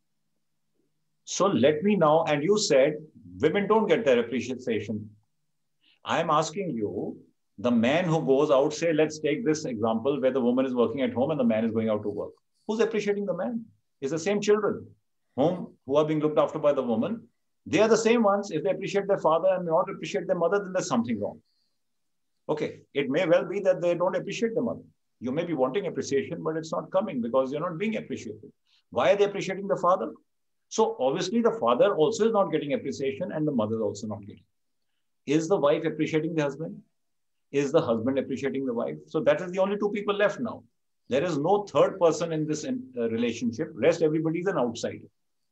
So let me now, and you said women don't get their appreciation. I'm asking you, the man who goes out, say, let's take this example where the woman is working at home and the man is going out to work. Who's appreciating the man? It's the same children whom, who are being looked after by the woman. They are the same ones. If they appreciate their father and not appreciate their mother, then there's something wrong. Okay, it may well be that they don't appreciate the mother. You may be wanting appreciation, but it's not coming because you're not being appreciated. Why are they appreciating the father? So obviously the father also is not getting appreciation and the mother is also not getting. Is the wife appreciating the husband? Is the husband appreciating the wife? So that is the only two people left now. There is no third person in this uh, relationship. Rest, everybody is an outsider.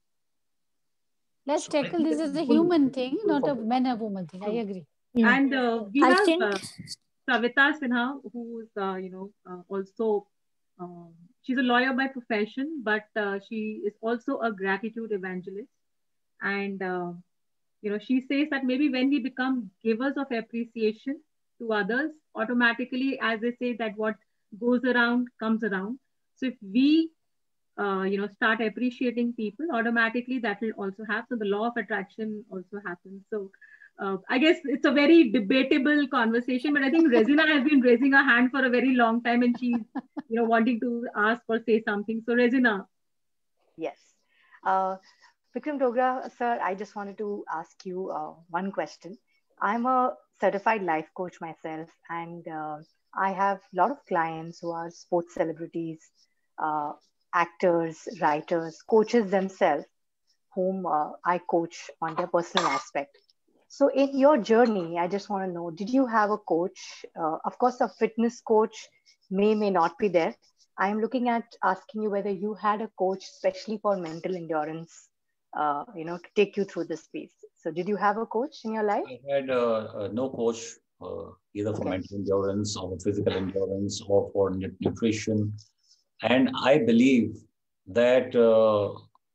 Let's so tackle this as a human thing, not a man or woman thing. I agree.
Yeah. And uh, we
I
have
think...
uh, Savita Sinha, who's, uh, you know, uh, also, um, she's a lawyer by profession, but uh, she is also a gratitude evangelist. And, uh, you know, she says that maybe when we become givers of appreciation to others, automatically, as they say, that what goes around comes around. So if we, uh, you know, start appreciating people, automatically that will also happen. So the law of attraction also happens. So uh, I guess it's a very debatable conversation, but I think Resina has been raising her hand for a very long time and she's, you know, wanting to ask or say something. So Resina.
Yes. Uh, Vikram Dogra, sir, I just wanted to ask you uh, one question. I'm a certified life coach myself, and uh, I have a lot of clients who are sports celebrities, uh, actors, writers, coaches themselves, whom uh, I coach on their personal aspect. So in your journey, I just want to know, did you have a coach? Uh, of course, a fitness coach may, may not be there. I'm looking at asking you whether you had a coach, especially for mental endurance, uh, you know, to take you through this piece. So did you have a coach in your life?
I had uh, uh, no coach, uh, either for okay. mental endurance or physical endurance or for nutrition. And I believe that uh,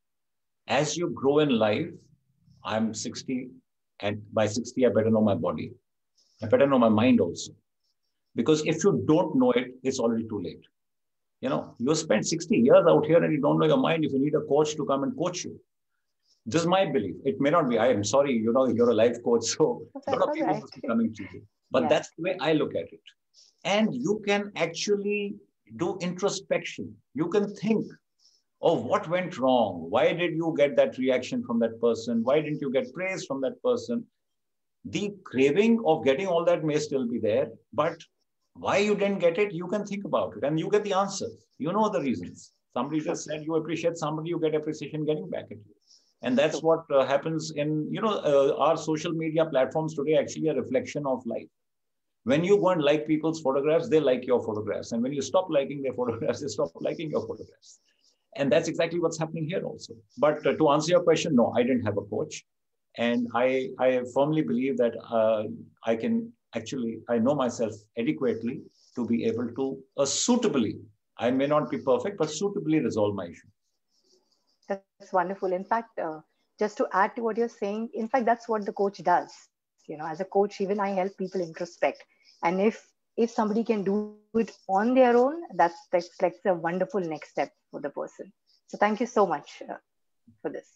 as you grow in life, I'm sixty, and by sixty, I better know my body. I better know my mind also. Because if you don't know it, it's already too late. You know, you spent sixty years out here and you don't know your mind. If you need a coach to come and coach you. This is my belief. It may not be. I am sorry, you know, you're a life coach, so a lot of people right. must be coming to you. But yeah. that's the way I look at it. And you can actually do introspection. You can think, oh, what went wrong? Why did you get that reaction from that person? Why didn't you get praise from that person? The craving of getting all that may still be there, but why you didn't get it, you can think about it and you get the answers. You know the reasons. Somebody just said you appreciate somebody, you get appreciation getting back at you. And that's what uh, happens in, you know, uh, our social media platforms today actually a reflection of life. When you go and like people's photographs, they like your photographs. And when you stop liking their photographs, they stop liking your photographs. And that's exactly what's happening here also. But uh, to answer your question, no, I didn't have a coach. And I, I firmly believe that uh, I can actually, I know myself adequately to be able to uh, suitably, I may not be perfect, but suitably resolve my issue.
That's wonderful. In fact, uh, just to add to what you're saying, in fact, that's what the coach does. You know, as a coach, even I help people introspect. And if if somebody can do it on their own, that's that's like a wonderful next step for the person. So thank you so much uh, for this.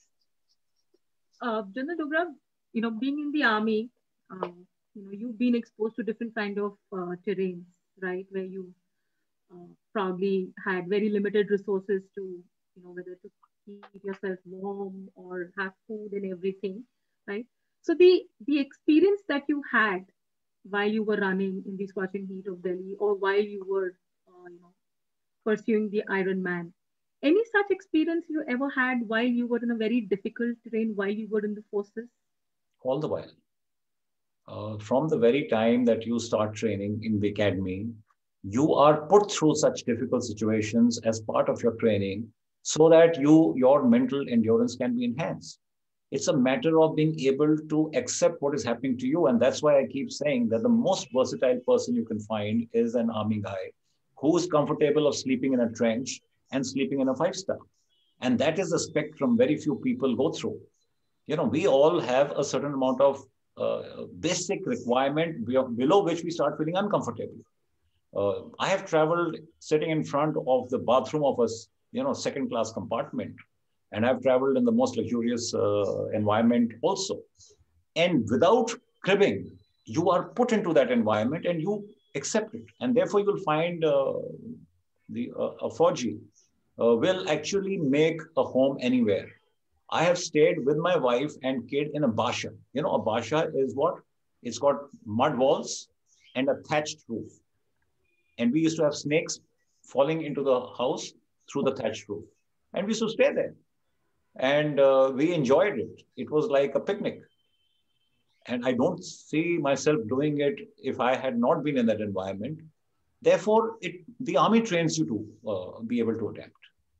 Uh, General Dogra, you know, being in the army, um, you know, you've been exposed to different kind of uh, terrains, right? Where you uh, probably had very limited resources to, you know, whether to keep yourself warm or have food and everything, right? So the the experience that you had while you were running in the scorching heat of Delhi, or while you were, uh, you know, pursuing the Ironman, any such experience you ever had while you were in a very difficult terrain, while you were in the forces?
All the while. Uh, from the very time that you start training in the academy, you are put through such difficult situations as part of your training so that you your mental endurance can be enhanced. It's a matter of being able to accept what is happening to you. And that's why I keep saying that the most versatile person you can find is an army guy who is comfortable of sleeping in a trench and sleeping in a five-star. And that is a spectrum very few people go through. You know, we all have a certain amount of uh, basic requirement below which we start feeling uncomfortable. Uh, I have traveled sitting in front of the bathroom of a, you know, second-class compartment. And I've traveled in the most luxurious uh, environment also. And without cribbing, you are put into that environment and you accept it. And therefore, you'll find uh, the uh, a Fauji uh, will actually make a home anywhere. I have stayed with my wife and kid in a basha. You know, a basha is what? It's got mud walls and a thatched roof. And we used to have snakes falling into the house through the thatched roof. And we used to stay there. And uh, we enjoyed it. It was like a picnic. And I don't see myself doing it if I had not been in that environment. Therefore, it, the army trains you to uh, be able to adapt.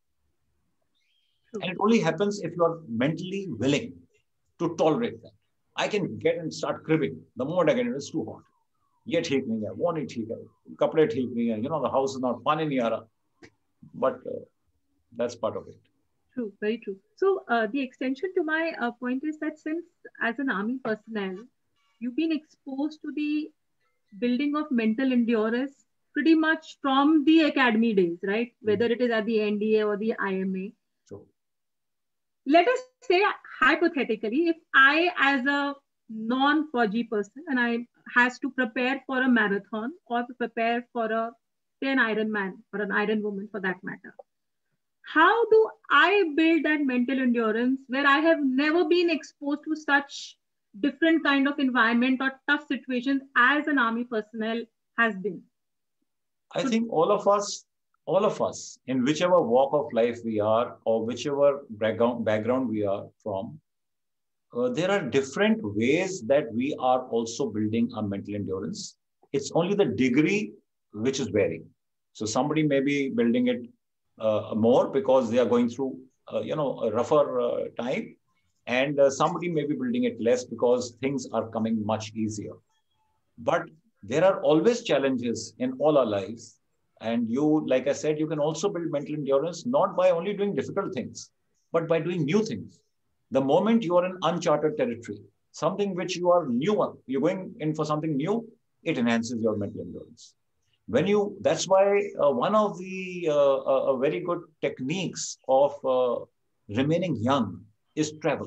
And it only happens if you are mentally willing to tolerate that. I can get and start cribbing. The moment I get it, it's too hot. Ye theek nahi hai, wo nahi theek hai, kapde theek nahi hai, you know, the house is not, pani nahi aa raha. But uh, that's part of it.
True, very true. So uh, the extension to my uh, point is that since as an army personnel, you've been exposed to the building of mental endurance pretty much from the academy days, right? Whether it is at the N D A or the I M A.
True.
Let us say hypothetically, if I as a non-Fauji person and I has to prepare for a marathon or to prepare for a say an Ironman or an Iron Woman for that matter, how do I build that mental endurance where I have never been exposed to such different kind of environment or tough situations as an army personnel has been?
I think all of us, all of us, in whichever walk of life we are or whichever background, background we are from, uh, there are different ways that we are also building our mental endurance. It's only the degree which is varying. So somebody may be building it Uh, more because they are going through, uh, you know, a rougher uh, time. And uh, somebody may be building it less because things are coming much easier. But there are always challenges in all our lives. And you, like I said, you can also build mental endurance, not by only doing difficult things, but by doing new things. The moment you are in uncharted territory, something which you are new on, you're going in for something new, it enhances your mental endurance. When you, that's why uh, one of the uh, uh, very good techniques of uh, remaining young is travel.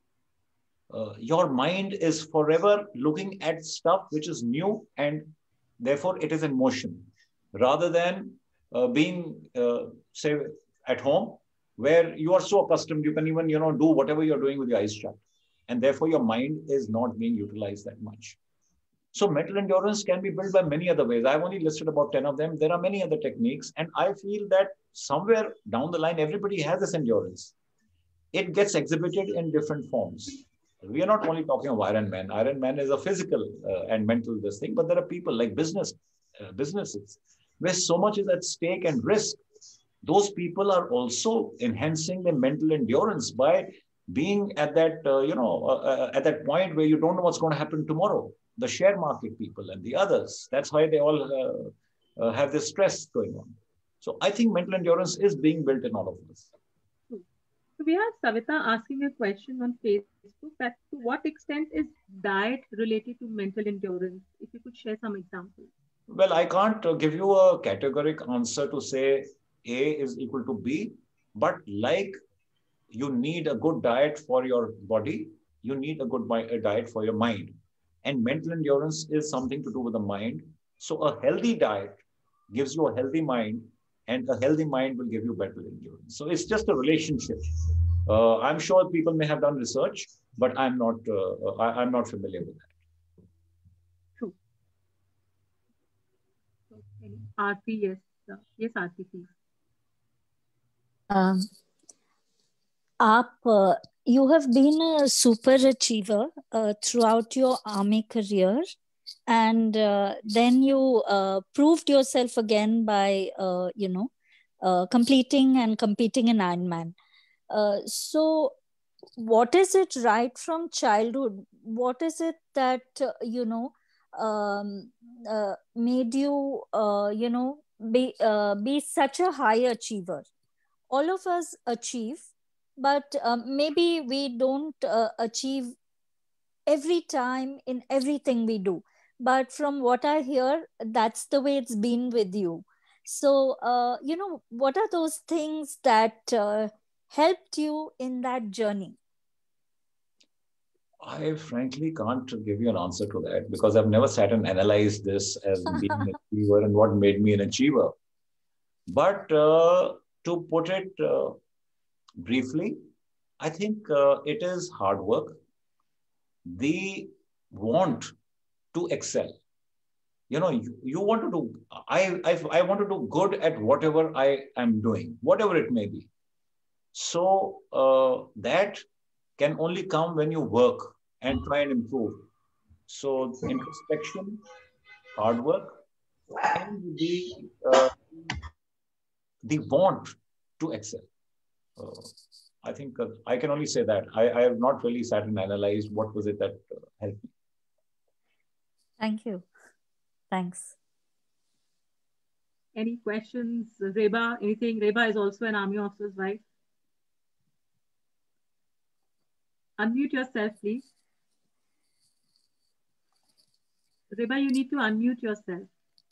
Uh, your mind is forever looking at stuff which is new and therefore it is in motion rather than uh, being, uh, say, at home where you are so accustomed, you can even, you know, do whatever you're doing with your eyes shut. And therefore your mind is not being utilized that much. So mental endurance can be built by many other ways. I've only listed about ten of them. There are many other techniques. And I feel that somewhere down the line, everybody has this endurance. It gets exhibited in different forms. We are not only talking of Iron Man. Iron Man is a physical uh, and mental this thing, but there are people like business uh, businesses where so much is at stake and risk. Those people are also enhancing their mental endurance by being at that uh, you know uh, uh, at that point where you don't know what's going to happen tomorrow. The share market people and the others. That's why they all uh, uh, have this stress going on. So I think mental endurance is being built in all of us.
So we have Savita asking a question on Facebook that to what extent is diet related to mental endurance? If you could share some examples.
Well, I can't uh, give you a categoric answer to say A is equal to B, but like you need a good diet for your body, you need a good mi- a diet for your mind. And mental endurance is something to do with the mind. So a healthy diet gives you a healthy mind, and a healthy mind will give you better endurance. So it's just a relationship. Uh, I'm sure people may have done research, but I'm not. Uh, I, I'm not familiar with that.
True. So, any Aarti, yes, uh, yes, Aarti, please.
Um, Aap, uh, you have been a super achiever uh, throughout your army career, and uh, then you uh, proved yourself again by, uh, you know, uh, completing and competing in Ironman. Uh, so, what is it right from childhood? What is it that uh, you know um, uh, made you, uh, you know, be uh, be such a high achiever? All of us achieve, but um, maybe we don't uh, achieve every time in everything we do. But from what I hear, that's the way it's been with you. So, uh, you know, what are those things that uh, helped you in that journey?
I frankly can't give you an answer to that because I've never sat and analyzed this as being an achiever and what made me an achiever. But uh, to put it uh, briefly, I think uh, it is hard work, the want to excel. You know, you, you want to do, I, I, I want to do good at whatever I am doing, whatever it may be. So uh, that can only come when you work and try and improve. So introspection, hard work, and the uh, the want to excel. Uh, I think uh, I can only say that. I, I have not really sat and analyzed what was it that uh, helped me.
Thank you. Thanks.
Any questions? Reba, anything? Reba is also an army officer's wife. Unmute yourself, please. Reba, you need to unmute yourself.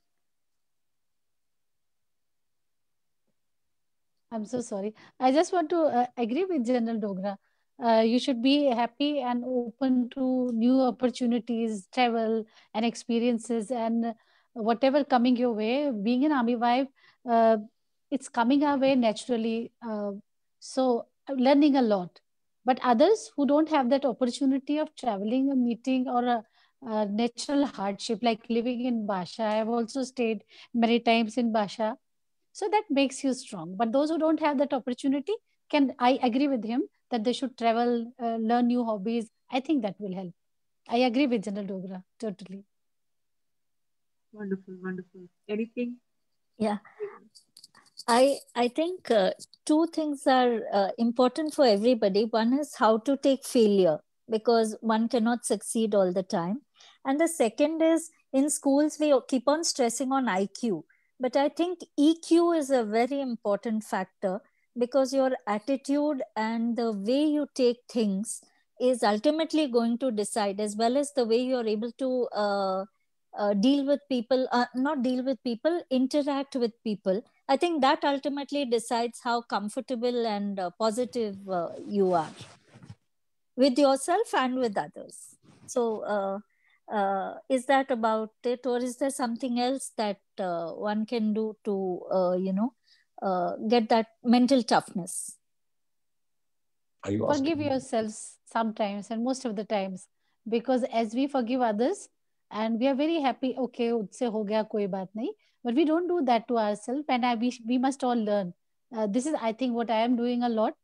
I'm so sorry. I just want to uh, agree with General Dogra. Uh, you should be happy and open to new opportunities, travel and experiences, and whatever coming your way. Being an army wife, uh, it's coming our way naturally. Uh, so learning a lot. But others who don't have that opportunity of traveling, a meeting, or a, a natural hardship like living in Basha. I have also stayed many times in Basha, so that makes you strong. But those who don't have that opportunity, can I agree with him that they should travel, uh, learn new hobbies. I think that will help. I agree with General Dogra totally.
Wonderful, wonderful. Anything?
Yeah, I I think uh, two things are uh, important for everybody. One is how to take failure, because one cannot succeed all the time, and the second is, in schools we keep on stressing on I Q, but I think E Q is a very important factor, because your attitude and the way you take things is ultimately going to decide, as well as the way you're able to uh, uh, deal with people, uh, not deal with people, interact with people. I think that ultimately decides how comfortable and uh, positive uh, you are with yourself and with others. So, uh, uh, is that about it, or is there something else that uh, one can do to, uh, you know, uh, get that mental toughness?
Are you
Forgive
asking?
yourselves sometimes and most of the times, because as we forgive others and we are very happy, okay, utse ho gaya, koi baat nahi, but we don't do that to ourselves. And I, we, we must all learn. Uh, this is, I think, what I am doing a lot.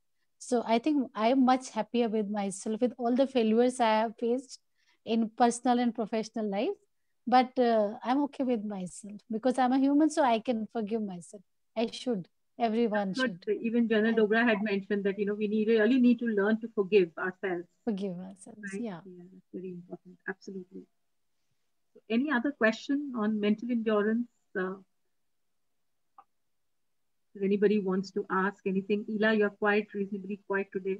So I think I am much happier with myself with all the failures I have faced in personal and professional life. But uh, I'm okay with myself because I'm a human, so I can forgive myself. I should. Everyone
But
should.
even General
I-
Dogra had mentioned that, you know, we need, really need to learn to forgive ourselves.
Forgive ourselves.
Right?
Yeah.
Yeah, that's very important. Absolutely. So any other question on mental endurance? Uh, if anybody wants to ask anything, Ela, you're quite reasonably quiet today.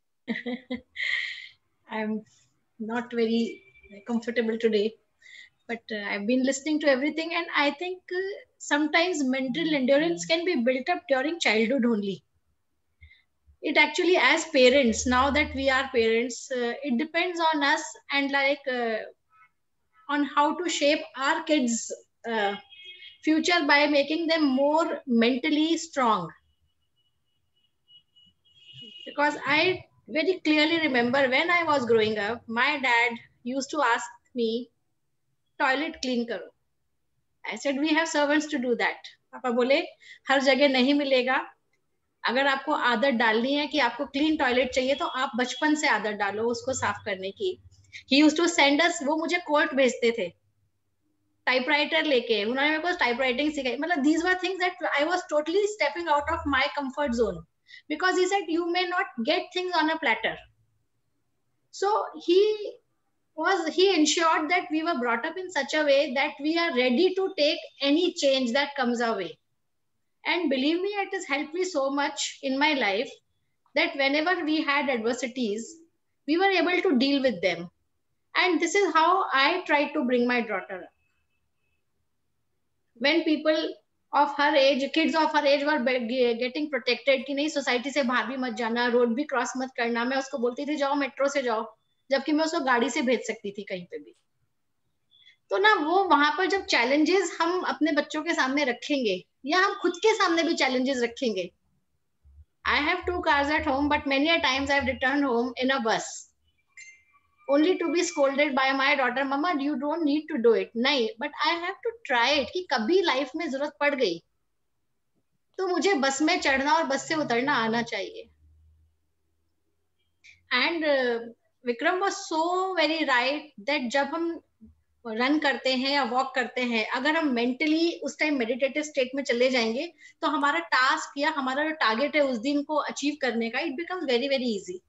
I'm not very comfortable today, but uh, I've been listening to everything, and I think uh, sometimes mental endurance can be built up during childhood only. It actually, as parents, now that we are parents, uh, it depends on us and like uh, on how to shape our kids' uh, future by making them more mentally strong. Because I very clearly remember when I was growing up, my dad used to ask me, toilet clean karo. I said, we have servants to do that. पापा बोले हर जगह नहीं मिलेगा, अगर आपको आदत डालनी है कि आपको क्लीन टॉयलेट चाहिए तो आप बचपन से आदत डालो उसको साफ करने की. He used to send us, वो मुझे कोर्ट भेजते थे टाइपराइटर लेके, उन्होंने मेरे को टाइपराइटिंग सिखाई. मतलब these were things that I was totally stepping out of my comfort zone, because he said you may not get things on a platter. So he was he ensured that we were brought up in such a way that we are ready to take any change that comes our way. And believe me, it has helped me so much in my life that whenever we had adversities, we were able to deal with them. And this is how I try to bring my daughter up. When people of her age, kids of her age were getting protected कि नहीं society से बाहर भी मत जाना, road भी cross मत करना, मैं उसको बोलती थी जाओ मेट्रो से जाओ, जबकि मैं उसको गाड़ी से भेज सकती थी कहीं पे भी. तो ना वो वहां पर जब चैलेंजेस हम अपने बच्चों के सामने रखेंगे या हम खुद के सामने भी चैलेंजेस रखेंगे. I have two cars at home, but many a times I've returned home in a bus only to be scolded by my daughter, mama you don't need to do it. नहीं, but I have to try it कि कभी life में जरूरत पड़ गई तो मुझे बस में चढ़ना और बस से उतरना आना चाहिए. And uh, Vikram was so very right that जब हम रन करते हैं या वॉक करते हैं, अगर हम मेंटली उस टाइम मेडिटेटिव स्टेट में चले जाएंगे तो हमारा टास्क या हमारा जो टारगेट है उस दिन को अचीव करने का, it becomes very very easy.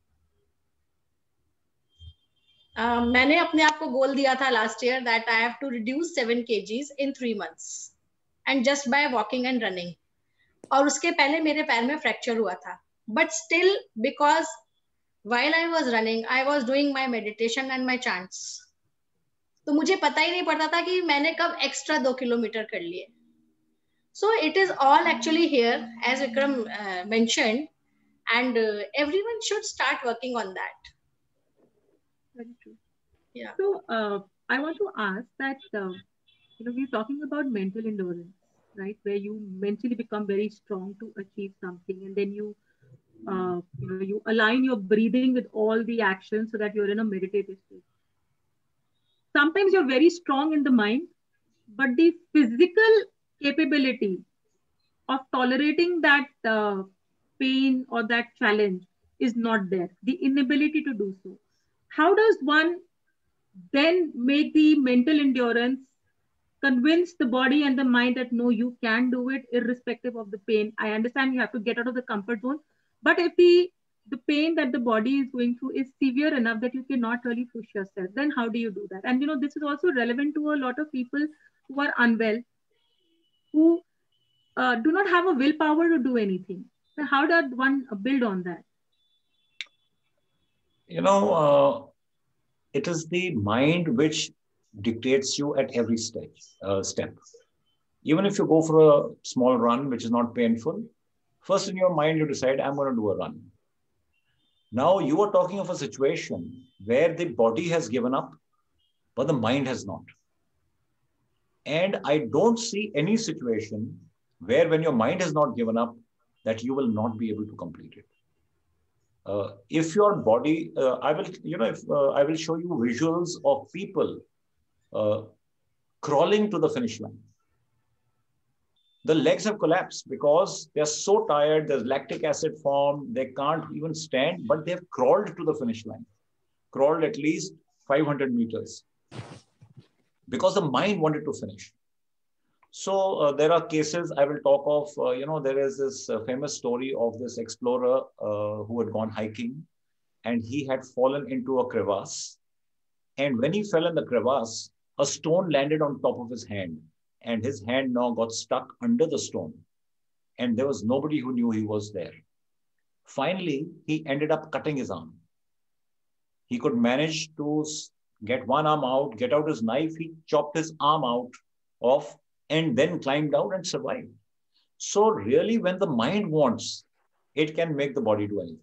मैंने अपने आप को गोल दिया था last year that I have to reduce seven KGs in three months and just by walking and running. और उसके पहले मेरे पैर में फ्रैक्चर हुआ था, but still because while I was running, I was doing my meditation and my chants. तो मुझे पता ही नहीं पड़ता था कि मैंने कब एक्स्ट्रा दो किलोमीटर कर लिए. So it is all actually here, as Vikram uh, mentioned, and uh, everyone should start working on that.
Very true.
Yeah.
So uh, I want to ask that, uh, you know, we're talking about mental endurance, right? Where you mentally become very strong to achieve something, and then you Uh, you know, you align your breathing with all the actions so that you're in a meditative state. Sometimes you're very strong in the mind, but the physical capability of tolerating that uh, pain or that challenge is not there. The inability to do so. How does one then make the mental endurance convince the body and the mind that no, you can do it irrespective of the pain? I understand you have to get out of the comfort zone. But if the, the pain that the body is going through is severe enough that you cannot really push yourself, then how do you do that? And, you know, this is also relevant to a lot of people who are unwell, who uh, do not have a willpower to do anything. So how does one build on that?
You know, uh, it is the mind which dictates you at every stage, uh, step. Even if you go for a small run, which is not painful, first in your mind, you decide, I'm going to do a run. Now you are talking of a situation where the body has given up, but the mind has not. And I don't see any situation where when your mind has not given up, that you will not be able to complete it. Uh, if your body, uh, I will, you know, if uh, I will show you visuals of people uh, crawling to the finish line. the legs have collapsed because they're so tired. There's lactic acid formed. They can't even stand, but they've crawled to the finish line, crawled at least five hundred meters because the mind wanted to finish. So uh, there are cases I will talk of, uh, you know, there is this uh, famous story of this explorer uh, who had gone hiking and he had fallen into a crevasse. And when he fell in the crevasse, a stone landed on top of his hand. And his hand now got stuck under the stone. And there was nobody who knew he was there. Finally, he ended up cutting his arm. He could manage to get one arm out, get out his knife. He chopped his arm out of and then climbed out and survived. So really, when the mind wants, it can make the body do anything.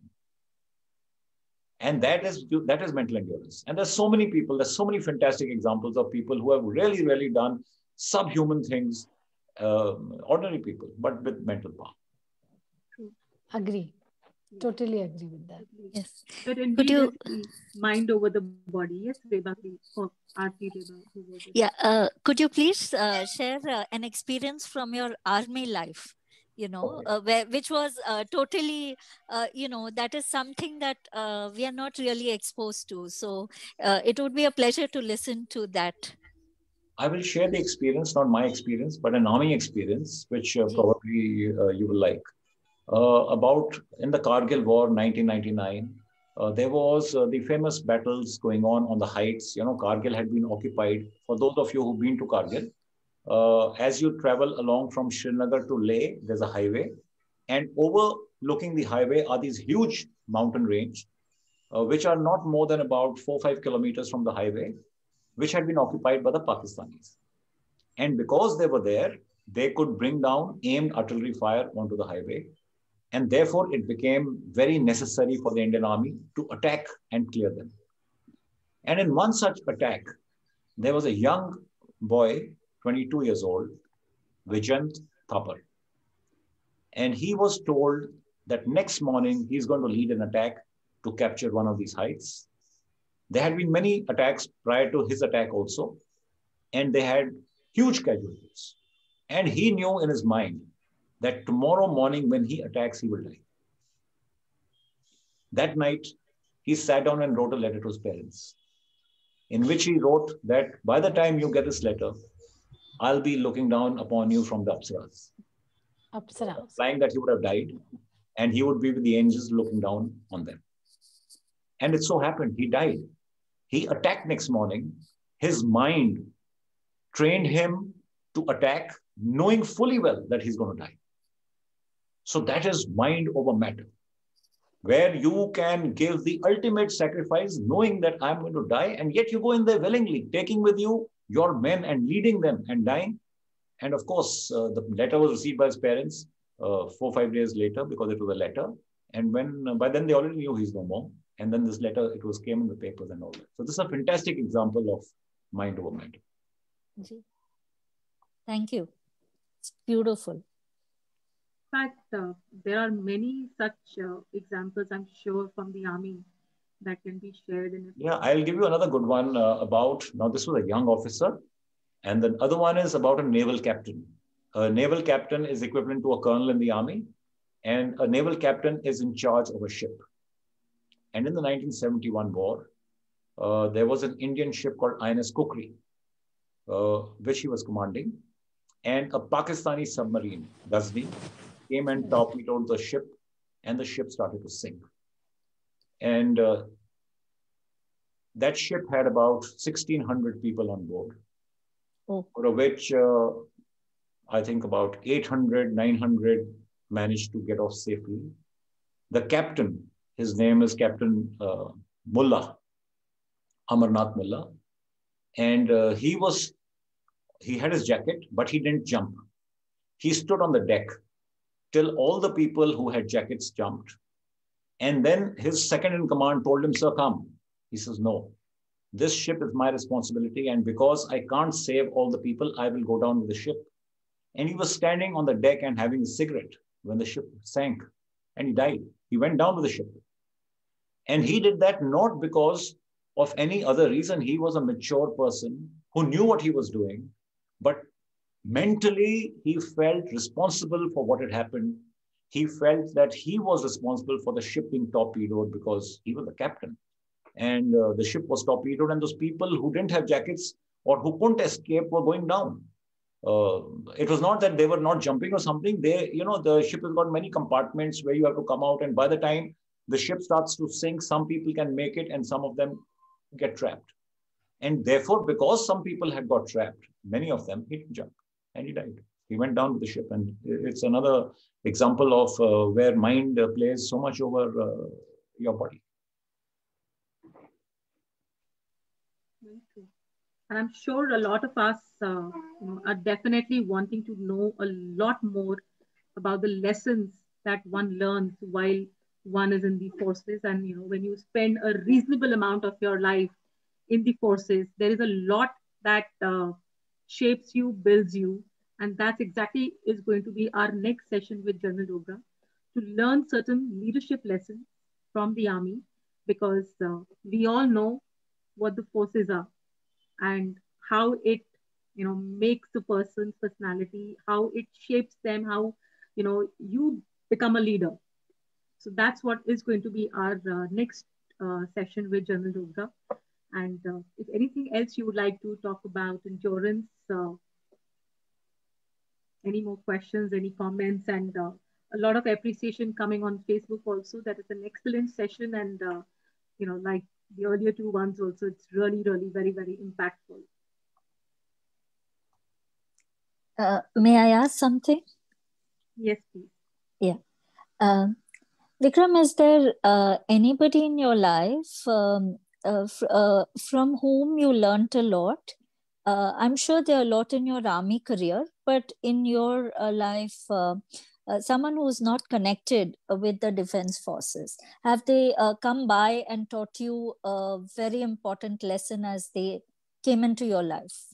And that is, that is mental endurance. And there's so many people, there's so many fantastic examples of people who have really, really done subhuman things, uh, ordinary people, but with mental power.
Agree. Totally agree with that.
Yes.
But indeed, you... mind over the body. Yes, Reba, or Aarti, Reba.
Yeah. Uh, could you please uh, share uh, an experience from your army life? You know, uh, where, which was uh, totally, uh, you know, that is something that uh, we are not really exposed to. So uh, it would be a pleasure to listen to that.
I will share the experience, not my experience, but an army experience, which uh, probably uh, you will like. Uh, about in the Kargil War, nineteen ninety-nine, uh, there was uh, the famous battles going on on the heights. You know, Kargil had been occupied. For those of you who've been to Kargil, uh, as you travel along from Srinagar to Leh, there's a highway. And overlooking the highway are these huge mountain range, uh, which are not more than about four or five kilometers from the highway, which had been occupied by the Pakistanis. And because they were there, they could bring down aimed artillery fire onto the highway. And therefore, it became very necessary for the Indian Army to attack and clear them. And in one such attack, there was a young boy, twenty-two years old, Vijant Thapar. And he was told that next morning, he's going to lead an attack to capture one of these heights. There had been many attacks prior to his attack also, and they had huge casualties. And he knew in his mind that tomorrow morning when he attacks, he will die. That night, he sat down and wrote a letter to his parents, in which he wrote that by the time you get this letter, I'll be looking down upon you from the Apsaras.
Apsaras.
Implying that he would have died, and he would be with the angels looking down on them. And it so happened, he died. He attacked next morning. His mind trained him to attack, knowing fully well that he's going to die. So that is mind over matter, where you can give the ultimate sacrifice, knowing that I'm going to die, and yet you go in there willingly, taking with you your men and leading them and dying. And of course, uh, the letter was received by his parents uh, four or five days later, because it was a letter. And when uh, by then they already knew he's no more. And then this letter, it was came in the papers and all that. So this is a fantastic example of mind over matter.
Thank you. It's beautiful.
In fact, uh, there are many such uh, examples, I'm sure, from the army that can be shared in it.
Yeah, I'll give you another good one uh, about, now this was a young officer, and the other one is about a naval captain. A naval captain is equivalent to a colonel in the army, and a naval captain is in charge of a ship. And in the nineteen seventy-one war, uh, there was an Indian ship called I N S Kukri, uh, which he was commanding, and a Pakistani submarine, Ghazni, came and torpedoed the ship, and the ship started to sink. And uh, that ship had about sixteen hundred people on board,
oh.
out of which uh, I think about eight hundred, nine hundred managed to get off safely. The captain, his name is Captain uh, Mullah, Amarnath Mullah, and uh, he was, he had his jacket, but he didn't jump. He stood on the deck till all the people who had jackets jumped. And then his second in command told him, sir, come. He says, no, this ship is my responsibility. And because I can't save all the people, I will go down with the ship. And he was standing on the deck and having a cigarette when the ship sank, and he died. He went down with the ship. And he did that not because of any other reason. He was a mature person who knew what he was doing, but Mentally, he felt responsible for what had happened. He felt that he was responsible for the ship being torpedoed because he was the captain. And uh, the ship was torpedoed, and those people who didn't have jackets or who couldn't escape were going down. Uh, it was not that they were not jumping or something. They, you know, the ship has got many compartments where you have to come out. And by the time the ship starts to sink, some people can make it and some of them get trapped. And therefore, because some people had got trapped, many of them, he didn't jump and he died. He went down with the ship. And it's another example of uh, where mind uh, plays so much over uh, your body.
And I'm sure a lot of us uh, you know, are definitely wanting to know a lot more about the lessons that one learns while one is in the forces. And you know, when you spend a reasonable amount of your life in the forces, there is a lot that uh, shapes you, builds you. And that's exactly is going to be our next session with General Dogra, to learn certain leadership lessons from the army, because uh, we all know what the forces are and how it, you know, makes a person's personality, how it shapes them, how, you know, you become a leader. So that's what is going to be our uh, next uh, session with General Dogra. And uh, if anything else you would like to talk about endurance, uh, any more questions, any comments, and uh, a lot of appreciation coming on Facebook also. That is an excellent session. And, uh, you know, like the earlier two ones also, it's really, really very, very impactful.
Uh, may I ask something?
Yes, please.
Yeah. Um, Vikram, is there uh, anybody in your life um, uh, uh, from whom you learnt a lot? Uh, I'm sure there are a lot in your army career, but in your uh, life, uh, uh, someone who's not connected with the defense forces, have they uh, come by and taught you a very important lesson as they came into your life?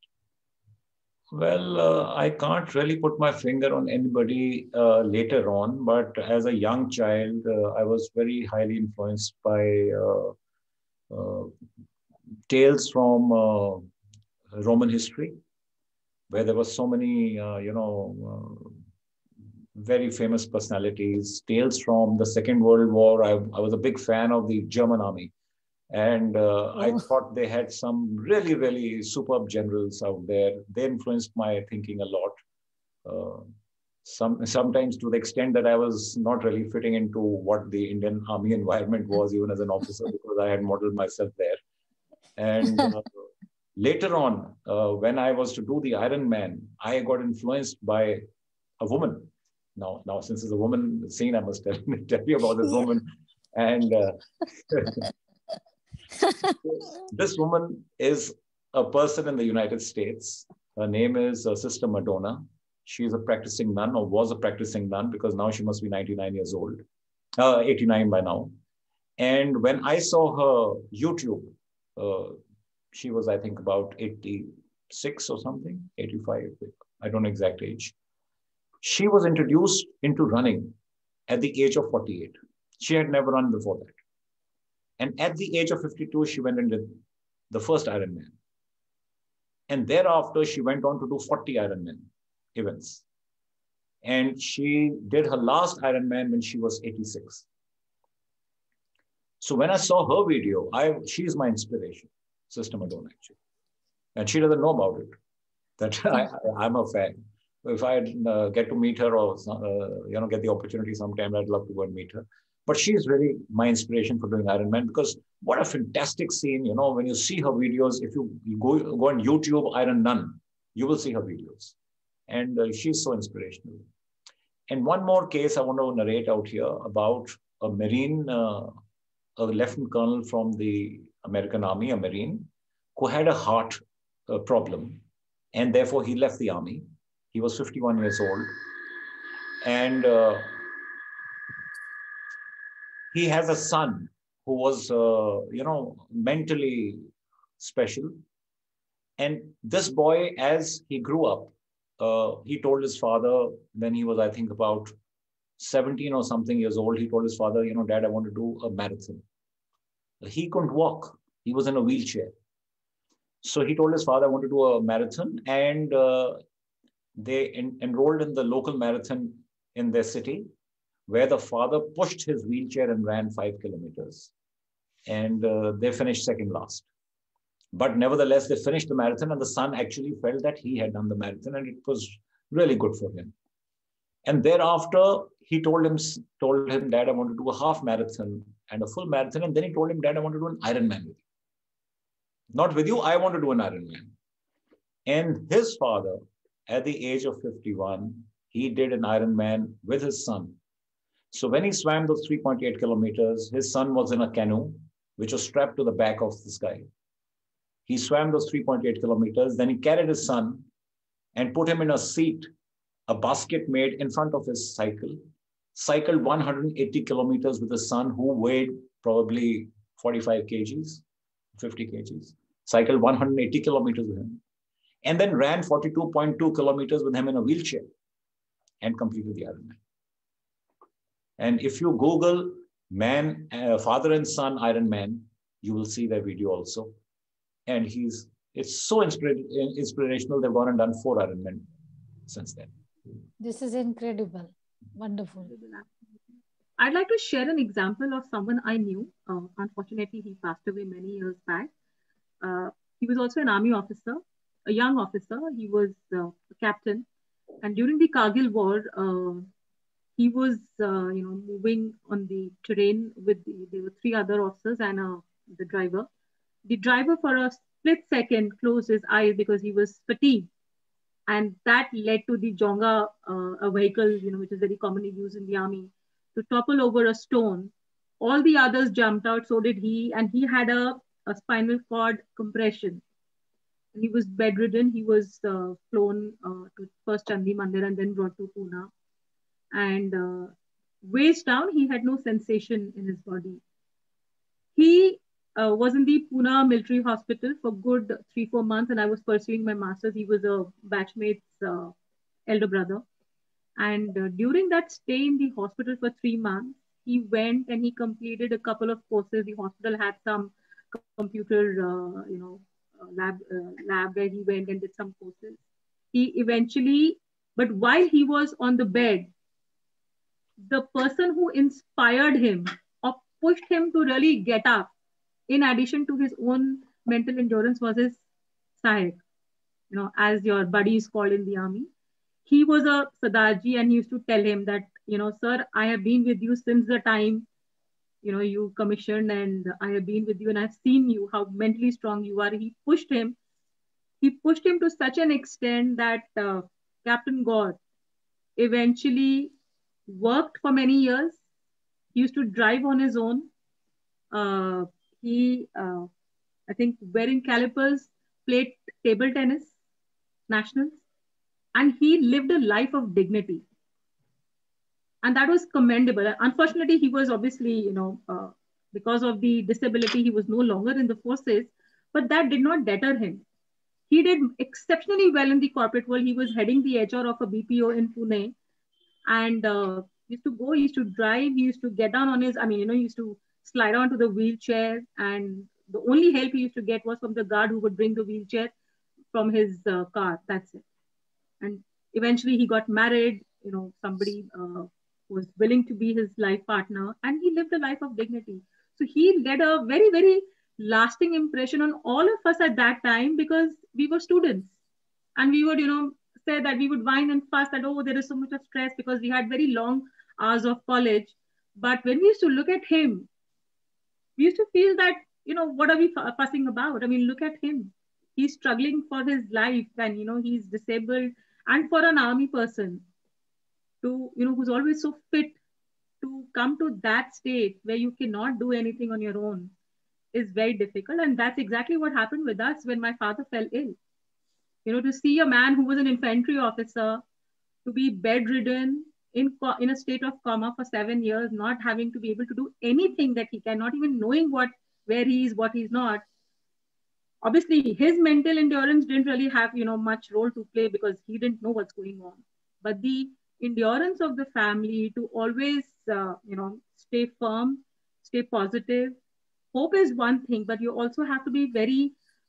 Well, uh, I can't really put my finger on anybody uh, later on, but as a young child, uh, I was very highly influenced by uh, uh, tales from uh, Roman history, where there were so many, uh, you know, uh, very famous personalities. Tales from the Second World War. I, I was a big fan of the German army. And uh, oh. I thought they had some really, really superb generals out there. They influenced my thinking a lot. Uh, some, sometimes to the extent that I was not really fitting into what the Indian army environment was, even as an officer, because I had modeled myself there. And uh, later on, uh, when I was to do the Iron Man, I got influenced by a woman. Now, now since it's a woman scene, I must tell, tell you about this woman. And uh, this woman is a person in the United States. Her name is uh, Sister Madonna. She is a practicing nun, or was a practicing nun, because now she must be ninety-nine years old, uh, eighty-nine by now. And when I saw her YouTube, uh, she was, I think, about eighty-six or something, eighty-five. I don't know exact age. She was introduced into running at the age of forty-eight. She had never run before that. And at the age of fifty-two, she went and did the first Ironman. And thereafter, she went on to do forty Ironman events. And she did her last Ironman when she was eighty-six. So when I saw her video, I she's my inspiration, Sister Madonna, actually. And she doesn't know about it, that I, I'm a fan. If I uh, get to meet her, or uh, you know, get the opportunity sometime, I'd love to go and meet her. But she's really my inspiration for doing Ironman, because what a fantastic scene, you know, when you see her videos. If you, you go, go on YouTube, Iron Nun, you will see her videos. And uh, she's so inspirational. And one more case I want to narrate out here about a Marine, uh, a Lieutenant Colonel from the American Army, a Marine, who had a heart uh, problem. And therefore he left the Army. He was fifty-one years old. And uh, he has a son who was, uh, you know, mentally special. And this boy, as he grew up, uh, he told his father, when he was, I think, about seventeen or something years old, he told his father, you know, Dad, I want to do a marathon. He couldn't walk. He was in a wheelchair. So he told his father, I want to do a marathon. And uh, they en enrolled in the local marathon in their city, where the father pushed his wheelchair and ran five kilometers. And uh, they finished second last. But nevertheless, they finished the marathon, and the son actually felt that he had done the marathon, and it was really good for him. And thereafter, he told him, told him, Dad, I want to do a half marathon and a full marathon. And then he told him, Dad, I want to do an Ironman with you. Not with you, I want to do an Ironman. And his father, at the age of fifty-one, he did an Ironman with his son. So when he swam those three point eight kilometers, his son was in a canoe, which was strapped to the back of this guy. He swam those three point eight kilometers. Then he carried his son and put him in a seat, a basket made in front of his cycle, cycled one hundred eighty kilometers with his son, who weighed probably forty-five kilograms, fifty kilograms, cycled one hundred eighty kilometers with him, and then ran forty-two point two kilometers with him in a wheelchair and completed the Ironman. And if you Google man, uh, father and son Ironman, you will see that video also. And he's, it's so inspira inspirational. They've gone and done four Ironman since then.
This is incredible. Wonderful.
I'd like to share an example of someone I knew. Uh, unfortunately, he passed away many years back. Uh, he was also an army officer, a young officer. He was uh, a captain. And during the Kargil war, uh, he was, uh, you know, moving on the terrain with, the, there were three other officers and uh, the driver. The driver for a split second closed his eyes because he was fatigued. And that led to the jonga, uh, a vehicle, you know, which is very commonly used in the army, to topple over a stone. All the others jumped out, so did he. And he had a, a spinal cord compression. And he was bedridden. He was uh, flown uh, to first Chandi Mandir and then brought to Pune. And uh, waist down, he had no sensation in his body. He uh, was in the Pune military hospital for good three, four months, and I was pursuing my master's. He was a batchmate's uh, elder brother. And uh, during that stay in the hospital for three months, he went and he completed a couple of courses. The hospital had some computer, uh, you know, uh, lab, uh, lab where he went and did some courses. He eventually, but while he was on the bed, the person who inspired him or pushed him to really get up, in addition to his own mental endurance, was his Sahib, you know, as your buddy is called in the army. He was a Sardarji, and he used to tell him that, you know, sir, I have been with you since the time, you know, you commissioned, and I have been with you and I've seen you, how mentally strong you are. He pushed him. He pushed him to such an extent that uh, Captain Gaur eventually worked for many years. He used to drive on his own. Uh, he, uh, I think, wearing calipers, played table tennis, nationals, and he lived a life of dignity. And that was commendable. Unfortunately, he was obviously, you know, uh, because of the disability, he was no longer in the forces, but that did not deter him. He did exceptionally well in the corporate world. He was heading the H R of a B P O in Pune. And uh, he used to go, he used to drive, he used to get down on his, I mean, you know, he used to slide onto the wheelchair. And the only help he used to get was from the guard who would bring the wheelchair from his uh, car. That's it. And eventually he got married, you know, somebody uh, was willing to be his life partner, and he lived a life of dignity. So he led a very, very lasting impression on all of us at that time, because we were students and we would, you know, say that we would whine and fuss that, oh, there is so much of stress because we had very long hours of college. But when we used to look at him, we used to feel that, you know, what are we fussing about? I mean, look at him. He's struggling for his life, and, you know, he's disabled. And for an army person to, you know, who's always so fit, to come to that state where you cannot do anything on your own is very difficult. And that's exactly what happened with us when my father fell ill. You know, to see a man who was an infantry officer to be bedridden, in, in a state of coma for seven years, not having to be able to do anything that he can, not even knowing what, where he is, what he's not. Obviously, his mental endurance didn't really have, you know, much role to play because he didn't know what's going on. But the endurance of the family to always, uh, you know, stay firm, stay positive. Hope is one thing, but you also have to be very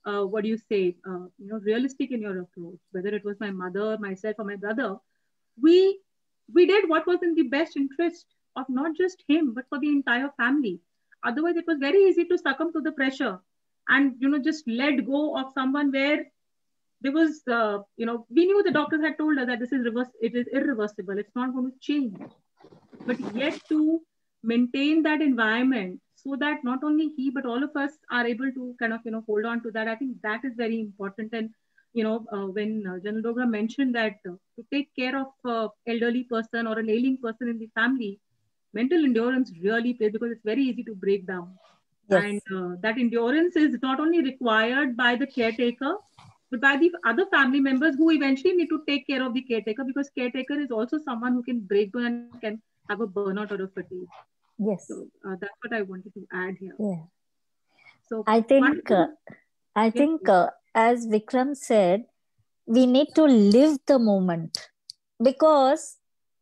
uh, what do you say, uh, you know, realistic in your approach, whether it was my mother, myself, or my brother. We, we did what was in the best interest of not just him, but for the entire family. Otherwise, it was very easy to succumb to the pressure and, you know, just let go of someone where there was, uh, you know, we knew the doctors had told us that this is reverse, it is irreversible. It's not going to change. But yet to maintain that environment so that not only he, but all of us are able to kind of, you know, hold on to that. I think that is very important. And, you know, uh, when uh, General Dogra mentioned that uh, to take care of uh, elderly person or an ailing person in the family, mental endurance really plays, because it's very easy to break down. Yes. And uh, that endurance is not only required by the caretaker, but by the other family members who eventually need to take care of the caretaker, because caretaker is also someone who can break down and can have a burnout or a fatigue.
Yes.
So uh, that's what I wanted to add here.
Yeah.
So
I think, uh, I yes, think uh, as Vikram said, we need to live the moment, because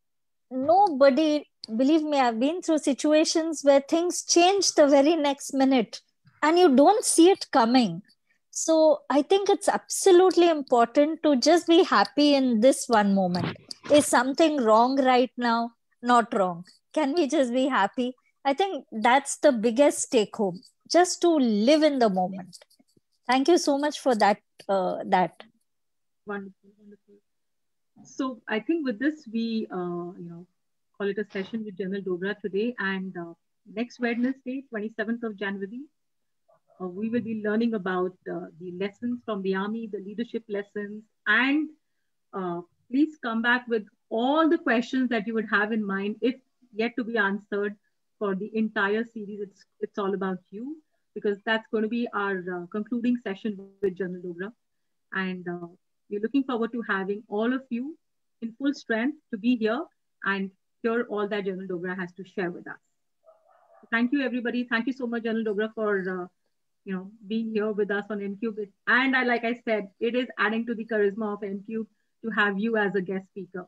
nobody, believe me, I've been through situations where things change the very next minute and you don't see it coming. So I think it's absolutely important to just be happy in this one moment. Is something wrong right now? Not wrong. Can we just be happy? I think that's the biggest take home, just to live in the moment. Thank you so much for that. Uh, that.
Wonderful, wonderful. So I think with this, we, uh, you know, call it a session with General Dogra today. And uh, next Wednesday, twenty-seventh of January, Uh, we will be learning about uh, the lessons from the army, the leadership lessons, and uh, please come back with all the questions that you would have in mind, if yet to be answered, for the entire series. It's it's all about you, because that's going to be our uh, concluding session with General Dogra. And uh, we're looking forward to having all of you in full strength to be here and hear all that General Dogra has to share with us. So thank you, everybody. Thank you so much, General Dogra, for uh, you know, being here with us on MCube. And I, like I said, it is adding to the charisma of MCube to have you as a guest speaker.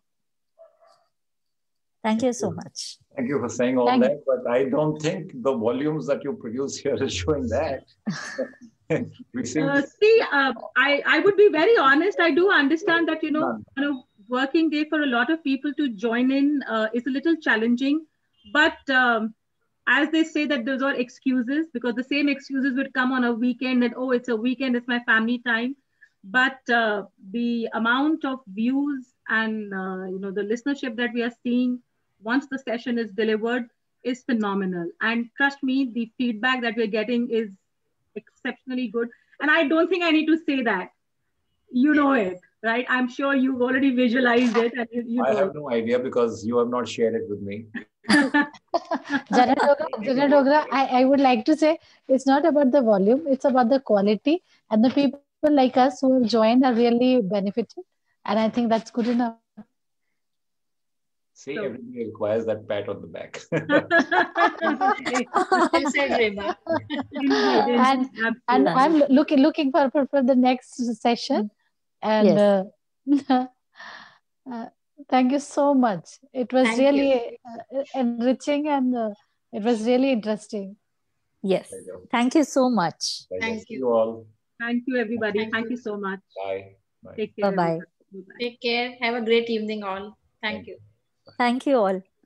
Thank you so much.
Thank you for saying all
Thank
that, but I don't think the volumes that you produce here is showing that. we seem
uh, see, uh, I, I would be very honest. I do understand that, you know, you know, working day for a lot of people to join in uh, is a little challenging, but um, as they say that those are excuses, because the same excuses would come on a weekend that, oh, it's a weekend, it's my family time. But uh, the amount of views and, uh, you know, the listenership that we are seeing once the session is delivered is phenomenal. And trust me, the feedback that we're getting is exceptionally good. And I don't think I need to say that. You know it, right? I'm sure you've already visualized it. And you, you know
I have
it.
no idea, because you have not shared it with me.
General Dogra, General Dogra, I, I would like to say it's not about the volume, it's about the quality, and the people like us who have joined are really benefited, and I think that's good enough.
See, so, everybody requires that pat on the back.
and and I'm looking looking for, for, for the next session. And yes. uh, uh, thank you so much. It was thank really uh, enriching, and uh, it was really interesting.
Yes. You thank you so much.
Thank you. you all.
Thank you, everybody. Thank, thank you. you so much.
Bye.
Bye. Take care.
Bye-bye.
Take care. Have a great evening, all. Thank, thank you.
Thank you all.